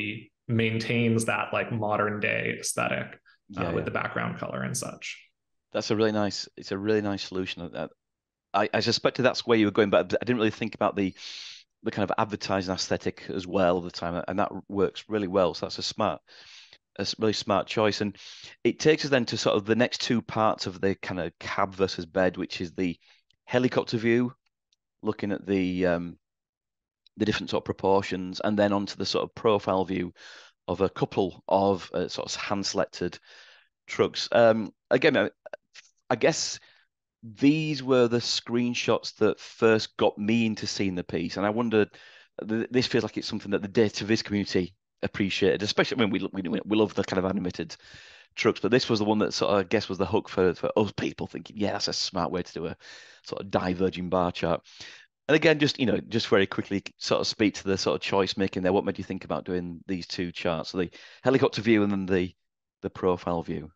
maintains that like modern day aesthetic uh, yeah, with yeah. the background color and such. That's a really nice. It's a really nice solution. I, I suspected that's where you were going, but I didn't really think about the the kind of advertising aesthetic as well at the time, and that works really well. So that's a smart, a really smart choice, and it takes us then to sort of the next two parts of the kind of cab versus bed, which is the helicopter view, looking at the um, the different sort of proportions, and then onto the sort of profile view of a couple of uh, sort of hand selected trucks. Um, again, I, I guess these were the screenshots that first got me into seeing the piece, and I wondered. This feels like it's something that the data viz community appreciated, especially when we, we we love the kind of animated trucks. But this was the one that sort of, I guess, was the hook for for us people thinking, yeah, that's a smart way to do a sort of diverging bar chart. And again, just you know, just very quickly, sort of speak to the sort of choice making there. What made you think about doing these two charts, so the helicopter view and then the the profile view?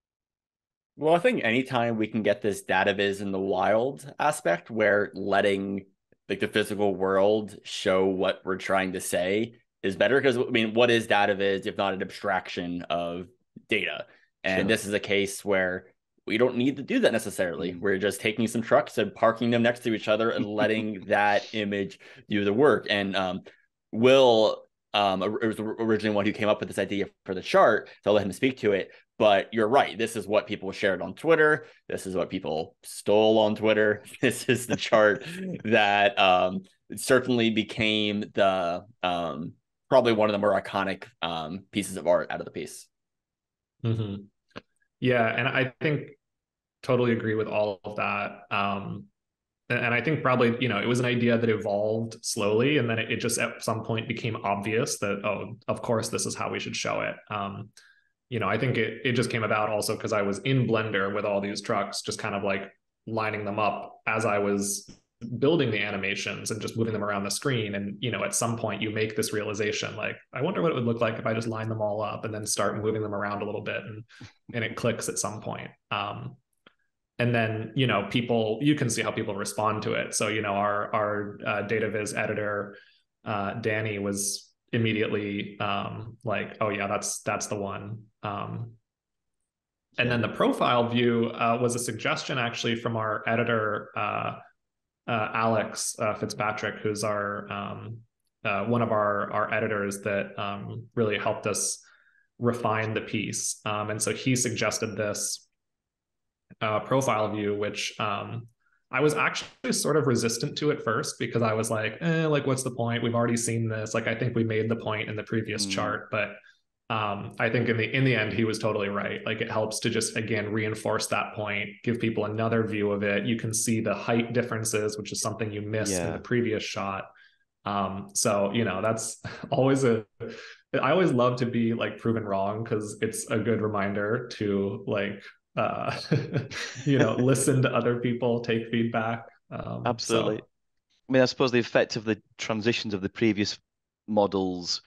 Well, I think anytime we can get this data viz in the wild aspect where letting like the physical world show what we're trying to say is better. Because I mean, what is data viz if not an abstraction of data? And Sure. this is a case where we don't need to do that necessarily. Mm. We're just taking some trucks and parking them next to each other and letting that image do the work. And um, Will um, was the original one who came up with this idea for the chart, so I'll let him speak to it. But you're right. This is what people shared on Twitter. This is what people stole on Twitter. This is the chart that um, certainly became the um, probably one of the more iconic um, pieces of art out of the piece. Mm-hmm. Yeah, and I think totally agree with all of that. Um, and, and I think probably, you know, it was an idea that evolved slowly, and then it, it just at some point became obvious that, oh, of course, this is how we should show it. Um, you know, I think it it just came about also because I was in Blender with all these trucks, just kind of like lining them up as I was building the animations and just moving them around the screen. And, you know, at some point you make this realization, like, I wonder what it would look like if I just line them all up and then start moving them around a little bit, and and it clicks at some point. Um, and then, you know, people, you can see how people respond to it. So, you know, our our uh, data viz editor, uh, Danny, was immediately um, like, oh yeah, that's that's the one. Um, and yeah. Then the profile view uh, was a suggestion actually from our editor, uh, uh, Alex uh, Fitzpatrick, who's our um, uh, one of our our editors that um, really helped us refine the piece. Um, and so he suggested this uh, profile view, which um, I was actually sort of resistant to at first because I was like, eh, like, what's the point? We've already seen this. Like, I think we made the point in the previous mm. chart, but um, I think in the in the end, he was totally right. Like, it helps to just, again, reinforce that point, give people another view of it. You can see the height differences, which is something you missed yeah. in the previous shot. Um, so, you know, that's always a, I always love to be like proven wrong because it's a good reminder to like, uh you know, listen to other people, take feedback. Um absolutely so. I mean, I suppose the effect of the transitions of the previous models,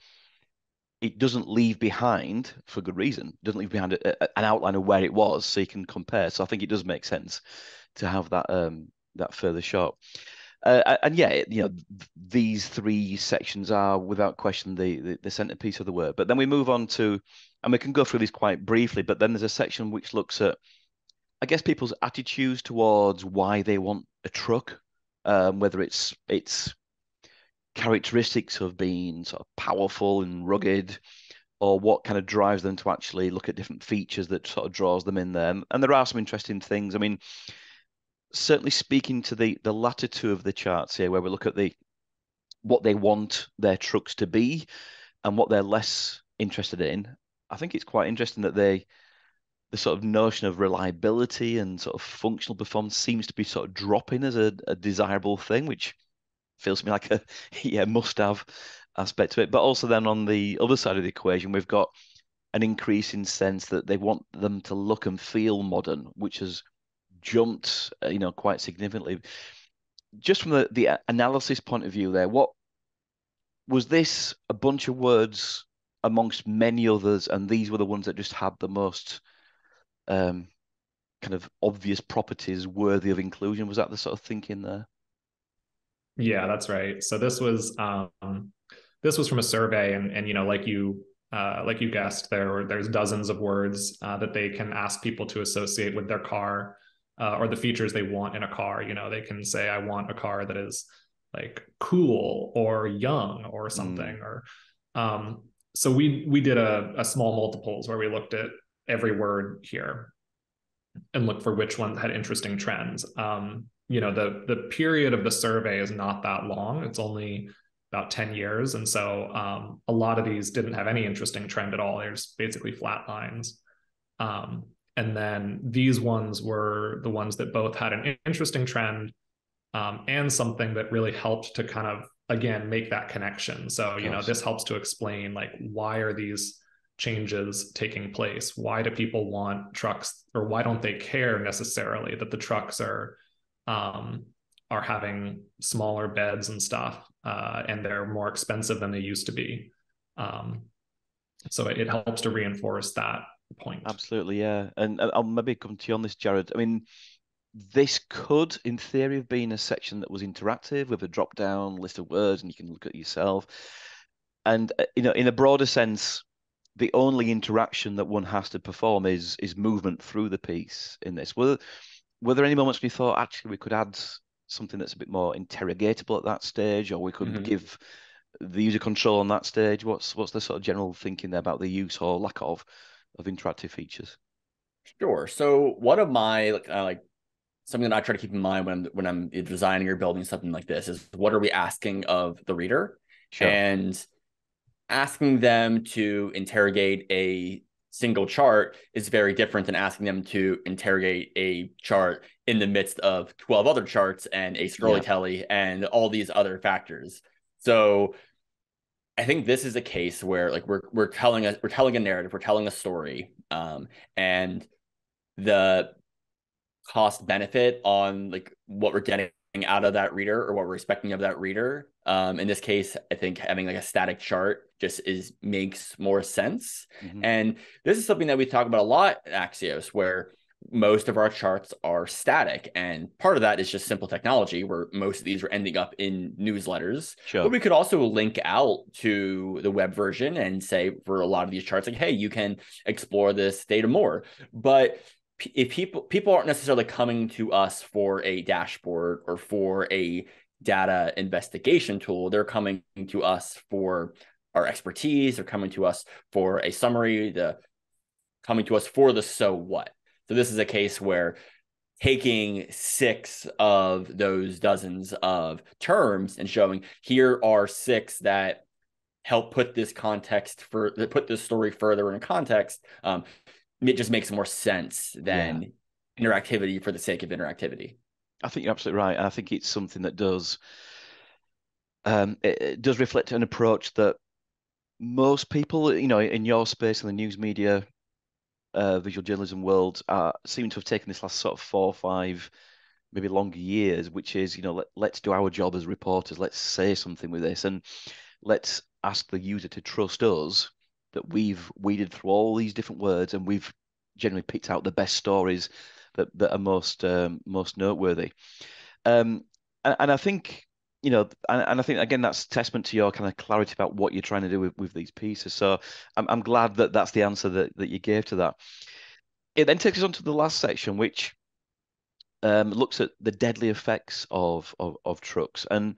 it doesn't leave behind, for good reason, it doesn't leave behind a, a, an outline of where it was, so you can compare. So I think it does make sense to have that um that further shot. Uh, and yeah, you know, these three sections are without question the, the the centerpiece of the work. But then we move on to, and we can go through these quite briefly, but then there's a section which looks at, I guess, people's attitudes towards why they want a truck, um, whether it's it's characteristics of being sort of powerful and rugged, or what kind of drives them to actually look at different features that sort of draws them in there. And there are some interesting things. I mean, certainly speaking to the the latter two of the charts here, where we look at the what they want their trucks to be and what they're less interested in, I think it's quite interesting that they the sort of notion of reliability and sort of functional performance seems to be sort of dropping as a, a desirable thing, which feels to me like a yeah must-have aspect to it. But also then on the other side of the equation, we've got an increasing sense that they want them to look and feel modern, which has jumped, you know, quite significantly. Just from the, the analysis point of view there, what was this a bunch of words amongst many others, and these were the ones that just had the most um, kind of obvious properties worthy of inclusion? Was that the sort of thinking there? Yeah, that's right. So this was um, this was from a survey, and and you know, like you uh, like you guessed, there there's dozens of words uh, that they can ask people to associate with their car uh, or the features they want in a car. You know, they can say, I want a car that is like cool or young or something. Mm. Or um, so we we did a, a small multiples where we looked at every word here and looked for which ones had interesting trends. Um, you know, the the period of the survey is not that long. It's only about ten years. And so um, a lot of these didn't have any interesting trend at all. There's basically flat lines. Um, and then these ones were the ones that both had an interesting trend um, and something that really helped to kind of, again, make that connection. So, you know, this helps to explain, like, why are these changes taking place? Why do people want trucks, or why don't they care necessarily that the trucks are um, are having smaller beds and stuff, uh, and they're more expensive than they used to be. Um, so it, it helps to reinforce that point. Absolutely, yeah. And I'll maybe come to you on this, Jared. I mean, this could, in theory, have been a section that was interactive with a drop-down list of words, and you can look at it yourself. And you know, in a broader sense, the only interaction that one has to perform is is movement through the piece in this. Were were there any moments we thought actually we could add something that's a bit more interrogatable at that stage, or we could mm-hmm. give the user control on that stage? What's what's the sort of general thinking there about the use or lack of of interactive features? Sure. So one of my like uh, like something that I try to keep in mind when I'm when I'm designing or building something like this is, what are we asking of the reader? Sure. And asking them to interrogate a single chart is very different than asking them to interrogate a chart in the midst of twelve other charts and a scrolly yeah. telly and all these other factors. So I think this is a case where, like, we're we're telling a we're telling a narrative, we're telling a story, um, and the cost benefit on like what we're getting out of that reader or what we're expecting of that reader. Um, in this case, I think having like a static chart just is makes more sense. Mm-hmm. And this is something that we talk about a lot at Axios, where most of our charts are static. And part of that is just simple technology, where most of these are ending up in newsletters. Sure. But we could also link out to the web version and say, for a lot of these charts, like, hey, you can explore this data more. But if people people aren't necessarily coming to us for a dashboard or for a data investigation tool, they're coming to us for our expertise, they're coming to us for a summary, the coming to us for the so what. So this is a case where taking six of those dozens of terms and showing, here are six that help put this context for put this story further in context, um, it just makes more sense than yeah. interactivity for the sake of interactivity. I think you're absolutely right. And I think it's something that does um, it, it does reflect an approach that most people, you know, in your space, in the news media, uh, visual journalism world, uh, seem to have taken this last sort of four or five, maybe longer years, which is, you know, let, let's do our job as reporters. Let's say something with this, and let's ask the user to trust us that we've weeded through all these different words and we've generally picked out the best stories that, that are most um, most noteworthy. Um, and, and I think, you know, and, and I think, again, that's testament to your kind of clarity about what you're trying to do with, with these pieces. So I'm, I'm glad that that's the answer that, that you gave to that. It then takes us on to the last section, which um, looks at the deadly effects of, of, of trucks. And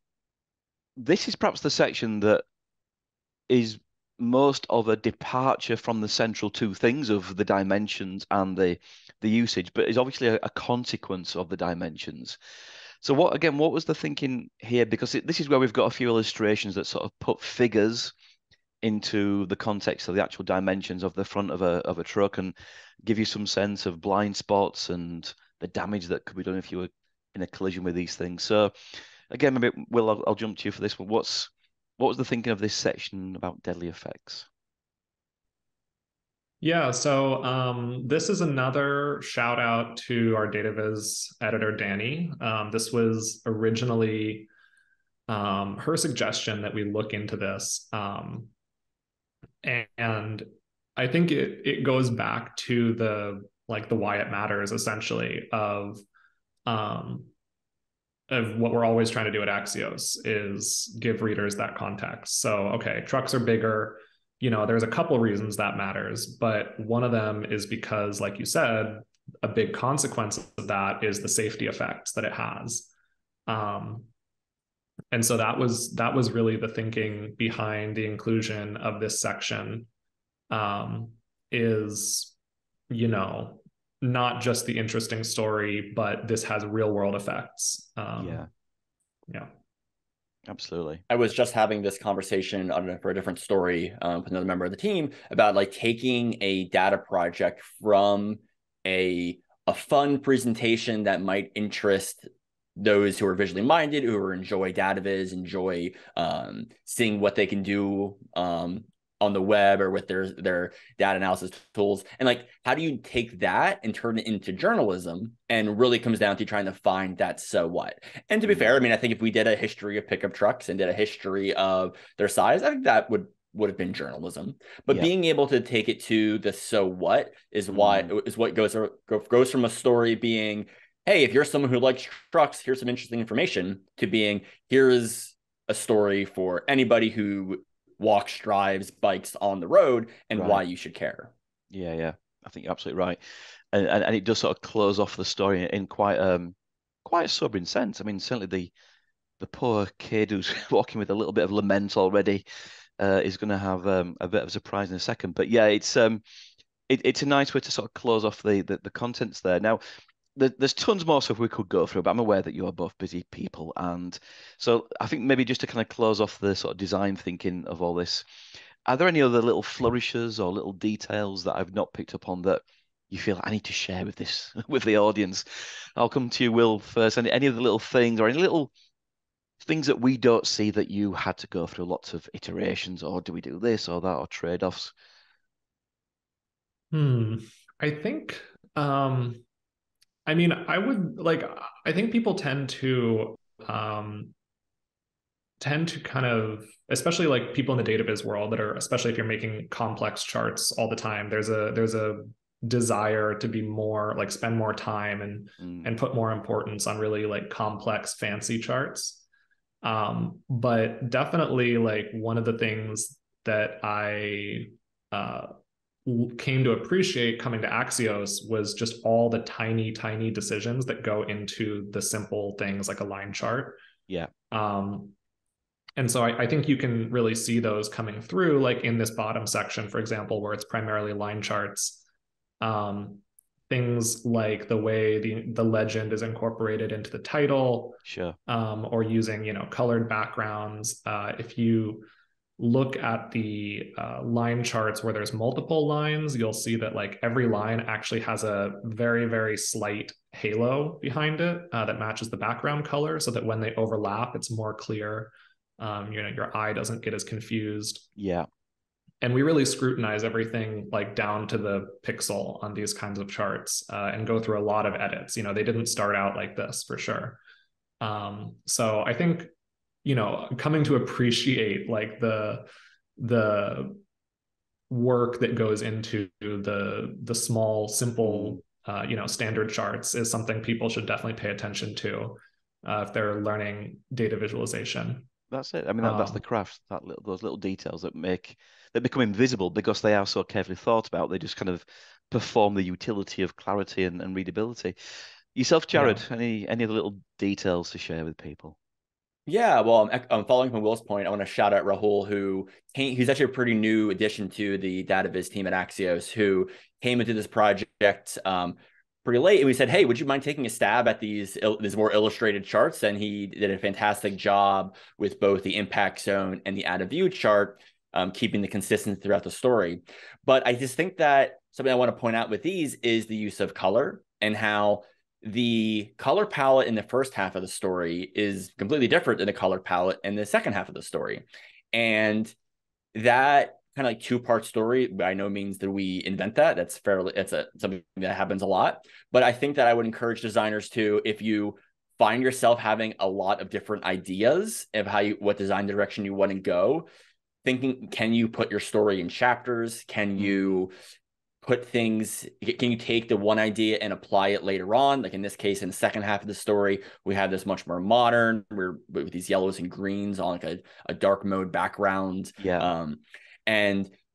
this is perhaps the section that is most of a departure from the central two things of the dimensions and the the usage, but is obviously a, a consequence of the dimensions. So what, again, what was the thinking here? Because it, this is where we've got a few illustrations that sort of put figures into the context of the actual dimensions of the front of a of a truck and give you some sense of blind spots and the damage that could be done if you were in a collision with these things. So again, maybe Will, I'll, I'll jump to you for this one. What's What was the thinking of this section about deadly effects? Yeah, so um, this is another shout out to our DataViz editor, Danny. Um, this was originally um, her suggestion that we look into this. Um, and I think it, it goes back to the, like the why it matters, essentially, of um, of what we're always trying to do at Axios is give readers that context. So, okay, trucks are bigger. you know, there's a couple reasons that matters, but one of them is because, like you said, a big consequence of that is the safety effects that it has. Um, and so that was that was really the thinking behind the inclusion of this section, um, is, you know, not just the interesting story, but this has real world effects. Um, yeah. Yeah. Absolutely. I was just having this conversation, I don't know, for a different story um, with another member of the team about like taking a data project from a a fun presentation that might interest those who are visually minded, who are enjoy data viz, enjoy um, seeing what they can do um, on the web or with their their data analysis tools. And like, how do you take that and turn it into journalism? And really comes down to trying to find that so what. And to be fair, I mean, I think if we did a history of pickup trucks and did a history of their size, I think that would would have been journalism. But yeah. being able to take it to the so what is why mm. is what goes goes from a story being, hey, if you're someone who likes trucks, here's some interesting information, to being, here's a story for anybody who walks, drives, bikes on the road, and right. why you should care. Yeah, yeah, I think you're absolutely right, and and, and it does sort of close off the story in quite um quite a sobering sense. I mean, certainly the the poor kid who's walking with a little bit of lament already uh, is going to have um, a bit of a surprise in a second. But yeah, it's um it, it's a nice way to sort of close off the the, the contents there. Now, there's tons more stuff we could go through, but I'm aware that you are both busy people. And so I think maybe just to kind of close off the sort of design thinking of all this, are there any other little flourishes or little details that I've not picked up on that you feel I need to share with this, with the audience? I'll come to you, Will, first. Any, any of the little things or any little things that we don't see that you had to go through lots of iterations, or do we do this or that, or trade-offs? Hmm. I think... Um... I mean, I would like, I think people tend to um, tend to kind of, especially like people in the data viz world that are, especially if you're making complex charts all the time, there's a there's a desire to be more like spend more time and mm. and put more importance on really like complex, fancy charts. Um, but definitely like one of the things that I uh, came to appreciate coming to Axios was just all the tiny, tiny decisions that go into the simple things like a line chart. Yeah. Um, and so I, I think you can really see those coming through, like in this bottom section, for example, where it's primarily line charts. Um, things like the way the, the legend is incorporated into the title. Sure. Um, or using, you know, colored backgrounds. Uh, if you look at the uh, line charts where there's multiple lines, you'll see that like every line actually has a very, very slight halo behind it uh, that matches the background color, so that when they overlap, it's more clear. Um, you know, your eye doesn't get as confused. Yeah. And we really scrutinize everything like down to the pixel on these kinds of charts uh, and go through a lot of edits. You know, they didn't start out like this for sure. Um, so I think, you know, coming to appreciate like the the work that goes into the the small, simple, uh, you know, standard charts is something people should definitely pay attention to uh, if they're learning data visualization. That's it. I mean, that, um, that's the craft. That little, those little details that make that become invisible because they are so carefully thought about. They just kind of perform the utility of clarity and, and readability. Yourself, Jared, yeah. any any other little details to share with people? Yeah, well, I'm, I'm following from Will's point. I want to shout out Rahul, who came, he's actually a pretty new addition to the data viz team at Axios, who came into this project um, pretty late. And we said, hey, would you mind taking a stab at these, these more illustrated charts? And he did a fantastic job with both the impact zone and the out of view chart, um, keeping the consistency throughout the story. But I just think that something I want to point out with these is the use of color and how the color palette in the first half of the story is completely different than the color palette in the second half of the story. And that kind of like two-part story, by no means did we invent that. That's fairly, it's a something that happens a lot. But I think that I would encourage designers to, if you find yourself having a lot of different ideas of how you, what design direction you want to go, thinking, can you put your story in chapters? Can you put things, can you take the one idea and apply it later on? Like in this case, in the second half of the story, we have this much more modern, we're with these yellows and greens on like a, a dark mode background. Yeah. Um, and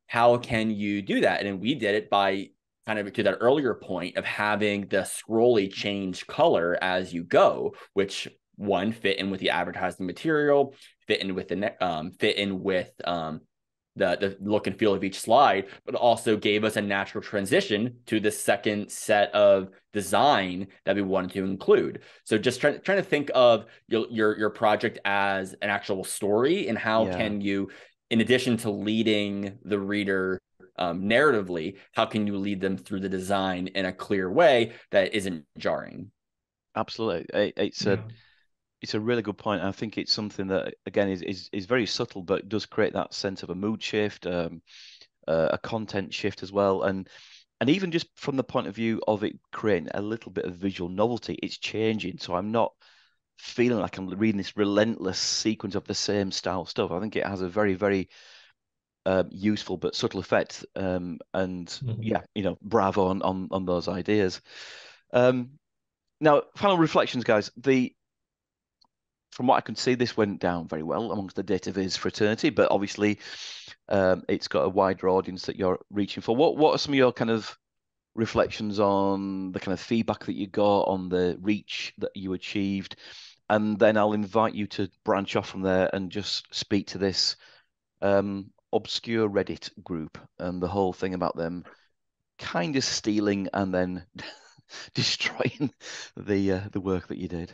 how can you do that? And we did it by kind of to that earlier point of having the scrolly change color as you go, which one fit in with the advertising material, fit in with the um, fit in with um, the the look and feel of each slide, but also gave us a natural transition to the second set of design that we wanted to include. So just trying trying to think of your your your project as an actual story, and how Yeah. can you, in addition to leading the reader um, narratively, how can you lead them through the design in a clear way that isn't jarring? Absolutely. It, it's Yeah. a it's a really good point. I think it's something that again is is, is very subtle, but does create that sense of a mood shift, um, uh, a content shift as well, and and even just from the point of view of it creating a little bit of visual novelty, it's changing. So I'm not feeling like I'm reading this relentless sequence of the same style stuff. I think it has a very very um, useful but subtle effect. Um, and Mhm. yeah, you know, bravo on on on those ideas. Um, now, final reflections, guys. The From what I can see, this went down very well amongst the data viz fraternity, but obviously um, it's got a wider audience that you're reaching for. What what are some of your kind of reflections on the kind of feedback that you got, on the reach that you achieved? And then I'll invite you to branch off from there and just speak to this um, obscure Reddit group and the whole thing about them kind of stealing and then destroying the uh, the work that you did.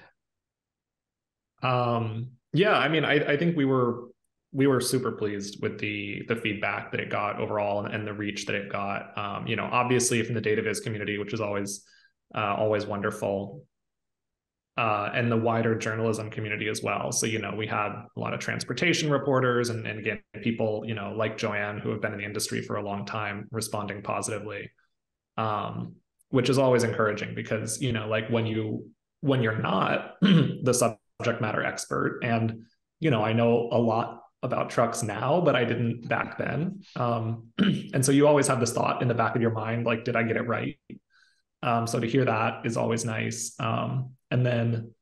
Um, yeah, I mean, I, I think we were we were super pleased with the the feedback that it got overall, and, and the reach that it got. Um, you know, obviously from the data viz community, which is always uh, always wonderful, uh, and the wider journalism community as well. So, you know, we had a lot of transportation reporters and, and again, people, you know, like Joanne, who have been in the industry for a long time, responding positively, um, which is always encouraging because, you know, like when you when you're not the subject matter expert, and, you know, I know a lot about trucks now, but I didn't back then. Um, and so you always have this thought in the back of your mind, like, did I get it right? Um, so to hear that is always nice. Um, and then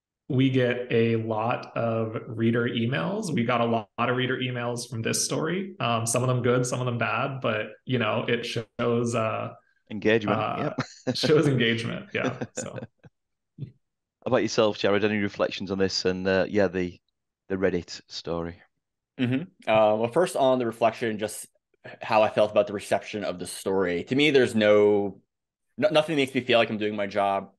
we get a lot of reader emails. We got a lot, lot of reader emails from this story. Um, some of them good, some of them bad, but you know, it shows uh, Engagement. uh, Yep. shows engagement. Yeah. So. How about yourself, Jared? Any reflections on this and uh, yeah, the the Reddit story? Mm-hmm. Uh, well, first on the reflection, just how I felt about the reception of the story. To me, there's no, no nothing makes me feel like I'm doing my job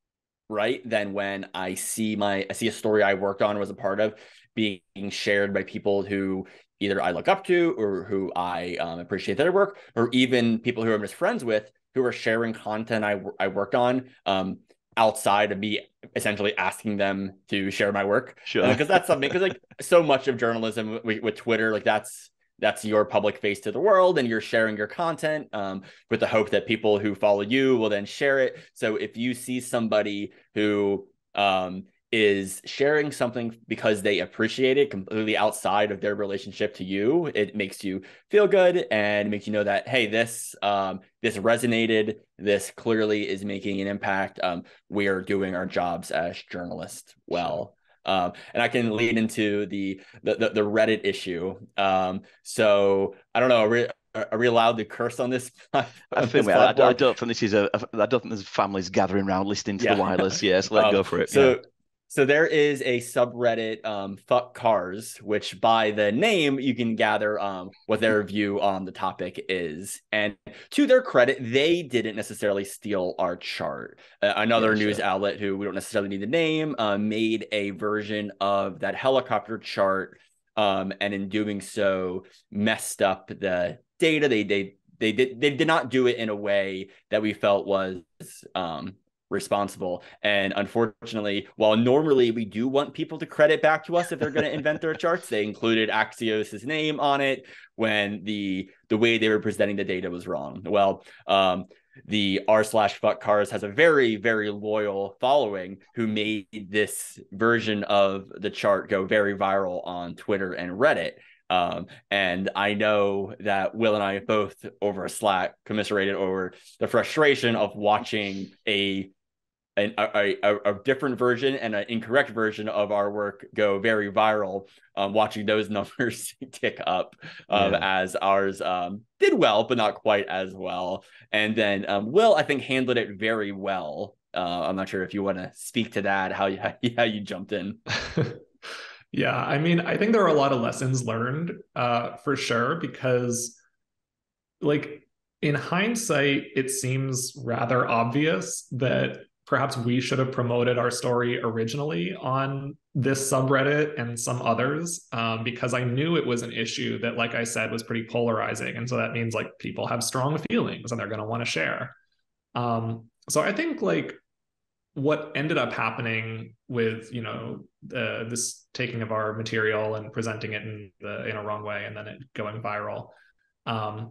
right than when I see my I see a story I worked on and was a part of being shared by people who either I look up to or who I um, appreciate their work, or even people who I'm just friends with who are sharing content I I worked on. Um, outside of me essentially asking them to share my work. Sure. Because that's something, because like so much of journalism with, with Twitter, like that's that's your public face to the world, and you're sharing your content um, with the hope that people who follow you will then share it. So if you see somebody who um, is sharing something because they appreciate it completely outside of their relationship to you, it makes you feel good and makes you know that, hey, this um, this resonated. This clearly is making an impact. Um, we are doing our jobs as journalists well. Sure. Um, and I can lead into the the, the, the Reddit issue. Um, so I don't know. Are we, are we allowed to curse on this? On I think this I, I don't think this is a, a. I don't think there's families gathering around listening to yeah. the wireless. Yes, let um, go for it. So. Yeah. So there is a subreddit, um, Fuck Cars, which by the name you can gather um, what their view on the topic is. And to their credit, they didn't necessarily steal our chart. Uh, another yeah, news sure. outlet, who we don't necessarily need to name, uh, made a version of that helicopter chart, um, and in doing so, messed up the data. They they they did they did not do it in a way that we felt was um, responsible. And unfortunately, while normally we do want people to credit back to us if they're going to invent their charts, they included Axios' name on it when the the way they were presenting the data was wrong. Well, um, the r slash fuck cars has a very, very loyal following who made this version of the chart go very viral on Twitter and Reddit. Um, and I know that Will and I both over Slack commiserated over the frustration of watching a an, a, a, a different version and an incorrect version of our work go very viral, um, watching those numbers tick up um, Yeah. as ours um, did well, but not quite as well. And then um, Will, I think, handled it very well. Uh, I'm not sure if you want to speak to that, how you, how you jumped in. Yeah, I mean, I think there are a lot of lessons learned uh, for sure, because like in hindsight, it seems rather obvious that perhaps we should have promoted our story originally on this subreddit and some others, um, because I knew it was an issue that, like I said, was pretty polarizing. And so that means like people have strong feelings and they're going to want to share. Um, so I think like what ended up happening with, you know, uh, this taking of our material and presenting it in the in a wrong way and then it going viral, um,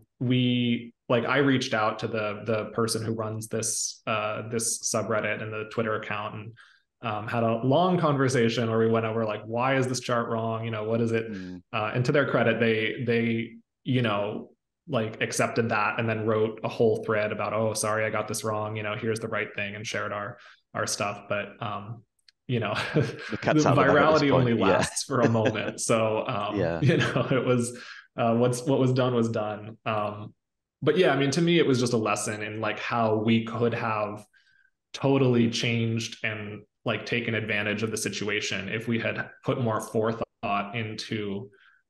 we like I reached out to the the person who runs this uh, this subreddit and the Twitter account, and um, had a long conversation where we went over like, why is this chart wrong? You know, what is it? Mm. Uh, and to their credit, they they you know like accepted that and then wrote a whole thread about, oh, sorry, I got this wrong. You know, here's the right thing, and shared our our stuff. But um, you know, the, the virality only lasts yeah. for a moment. So um, yeah. you know, it was. Uh, what's what was done was done. Um, but yeah, I mean, to me, it was just a lesson in like how we could have totally changed and like taken advantage of the situation if we had put more forethought into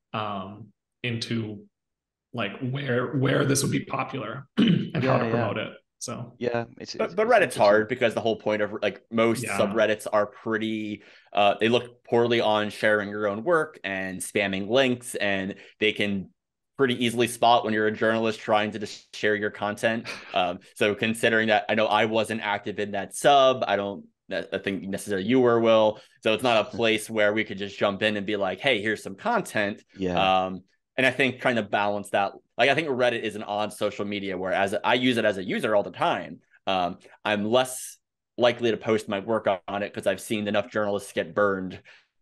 um, into like where where this would be popular and yeah, how to promote yeah. it. So yeah, it's, but, it's, but Reddit's hard because the whole point of like most yeah. subreddits are pretty uh they look poorly on sharing your own work and spamming links, and they can pretty easily spot when you're a journalist trying to just share your content. Um so considering that, I know I wasn't active in that sub, I don't I think necessarily you were, Will, so it's not a place where we could just jump in and be like, hey, here's some content. Yeah. Um And I think trying to balance that, like, I think Reddit is an odd social media, whereas I use it as a user all the time. Um, I'm less likely to post my work on it because I've seen enough journalists get burned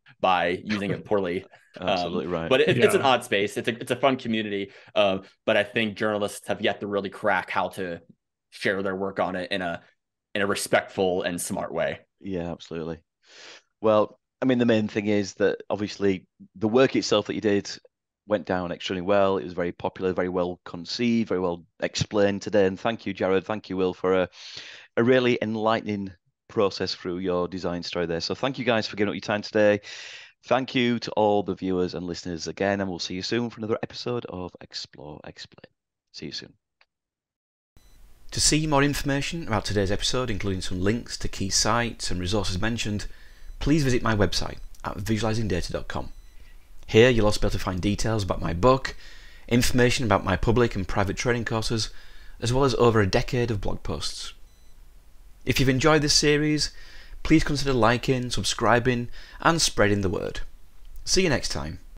by using it poorly. Absolutely um, right. But it, yeah. it's an odd space. It's a it's a fun community. Um, but I think journalists have yet to really crack how to share their work on it in a in a respectful and smart way. Yeah, absolutely. Well, I mean, the main thing is that obviously the work itself that you did went down extremely well. It was very popular, very well conceived, very well explained today. And thank you, Jared. Thank you, Will, for a, a really enlightening process through your design story there. So thank you guys for giving up your time today. Thank you to all the viewers and listeners again, and we'll see you soon for another episode of Explore Explain. See you soon. To see more information about today's episode, including some links to key sites and resources mentioned, please visit my website at visualising data dot com. Here you'll also be able to find details about my book, information about my public and private training courses, as well as over a decade of blog posts. If you've enjoyed this series, please consider liking, subscribing, and spreading the word. See you next time.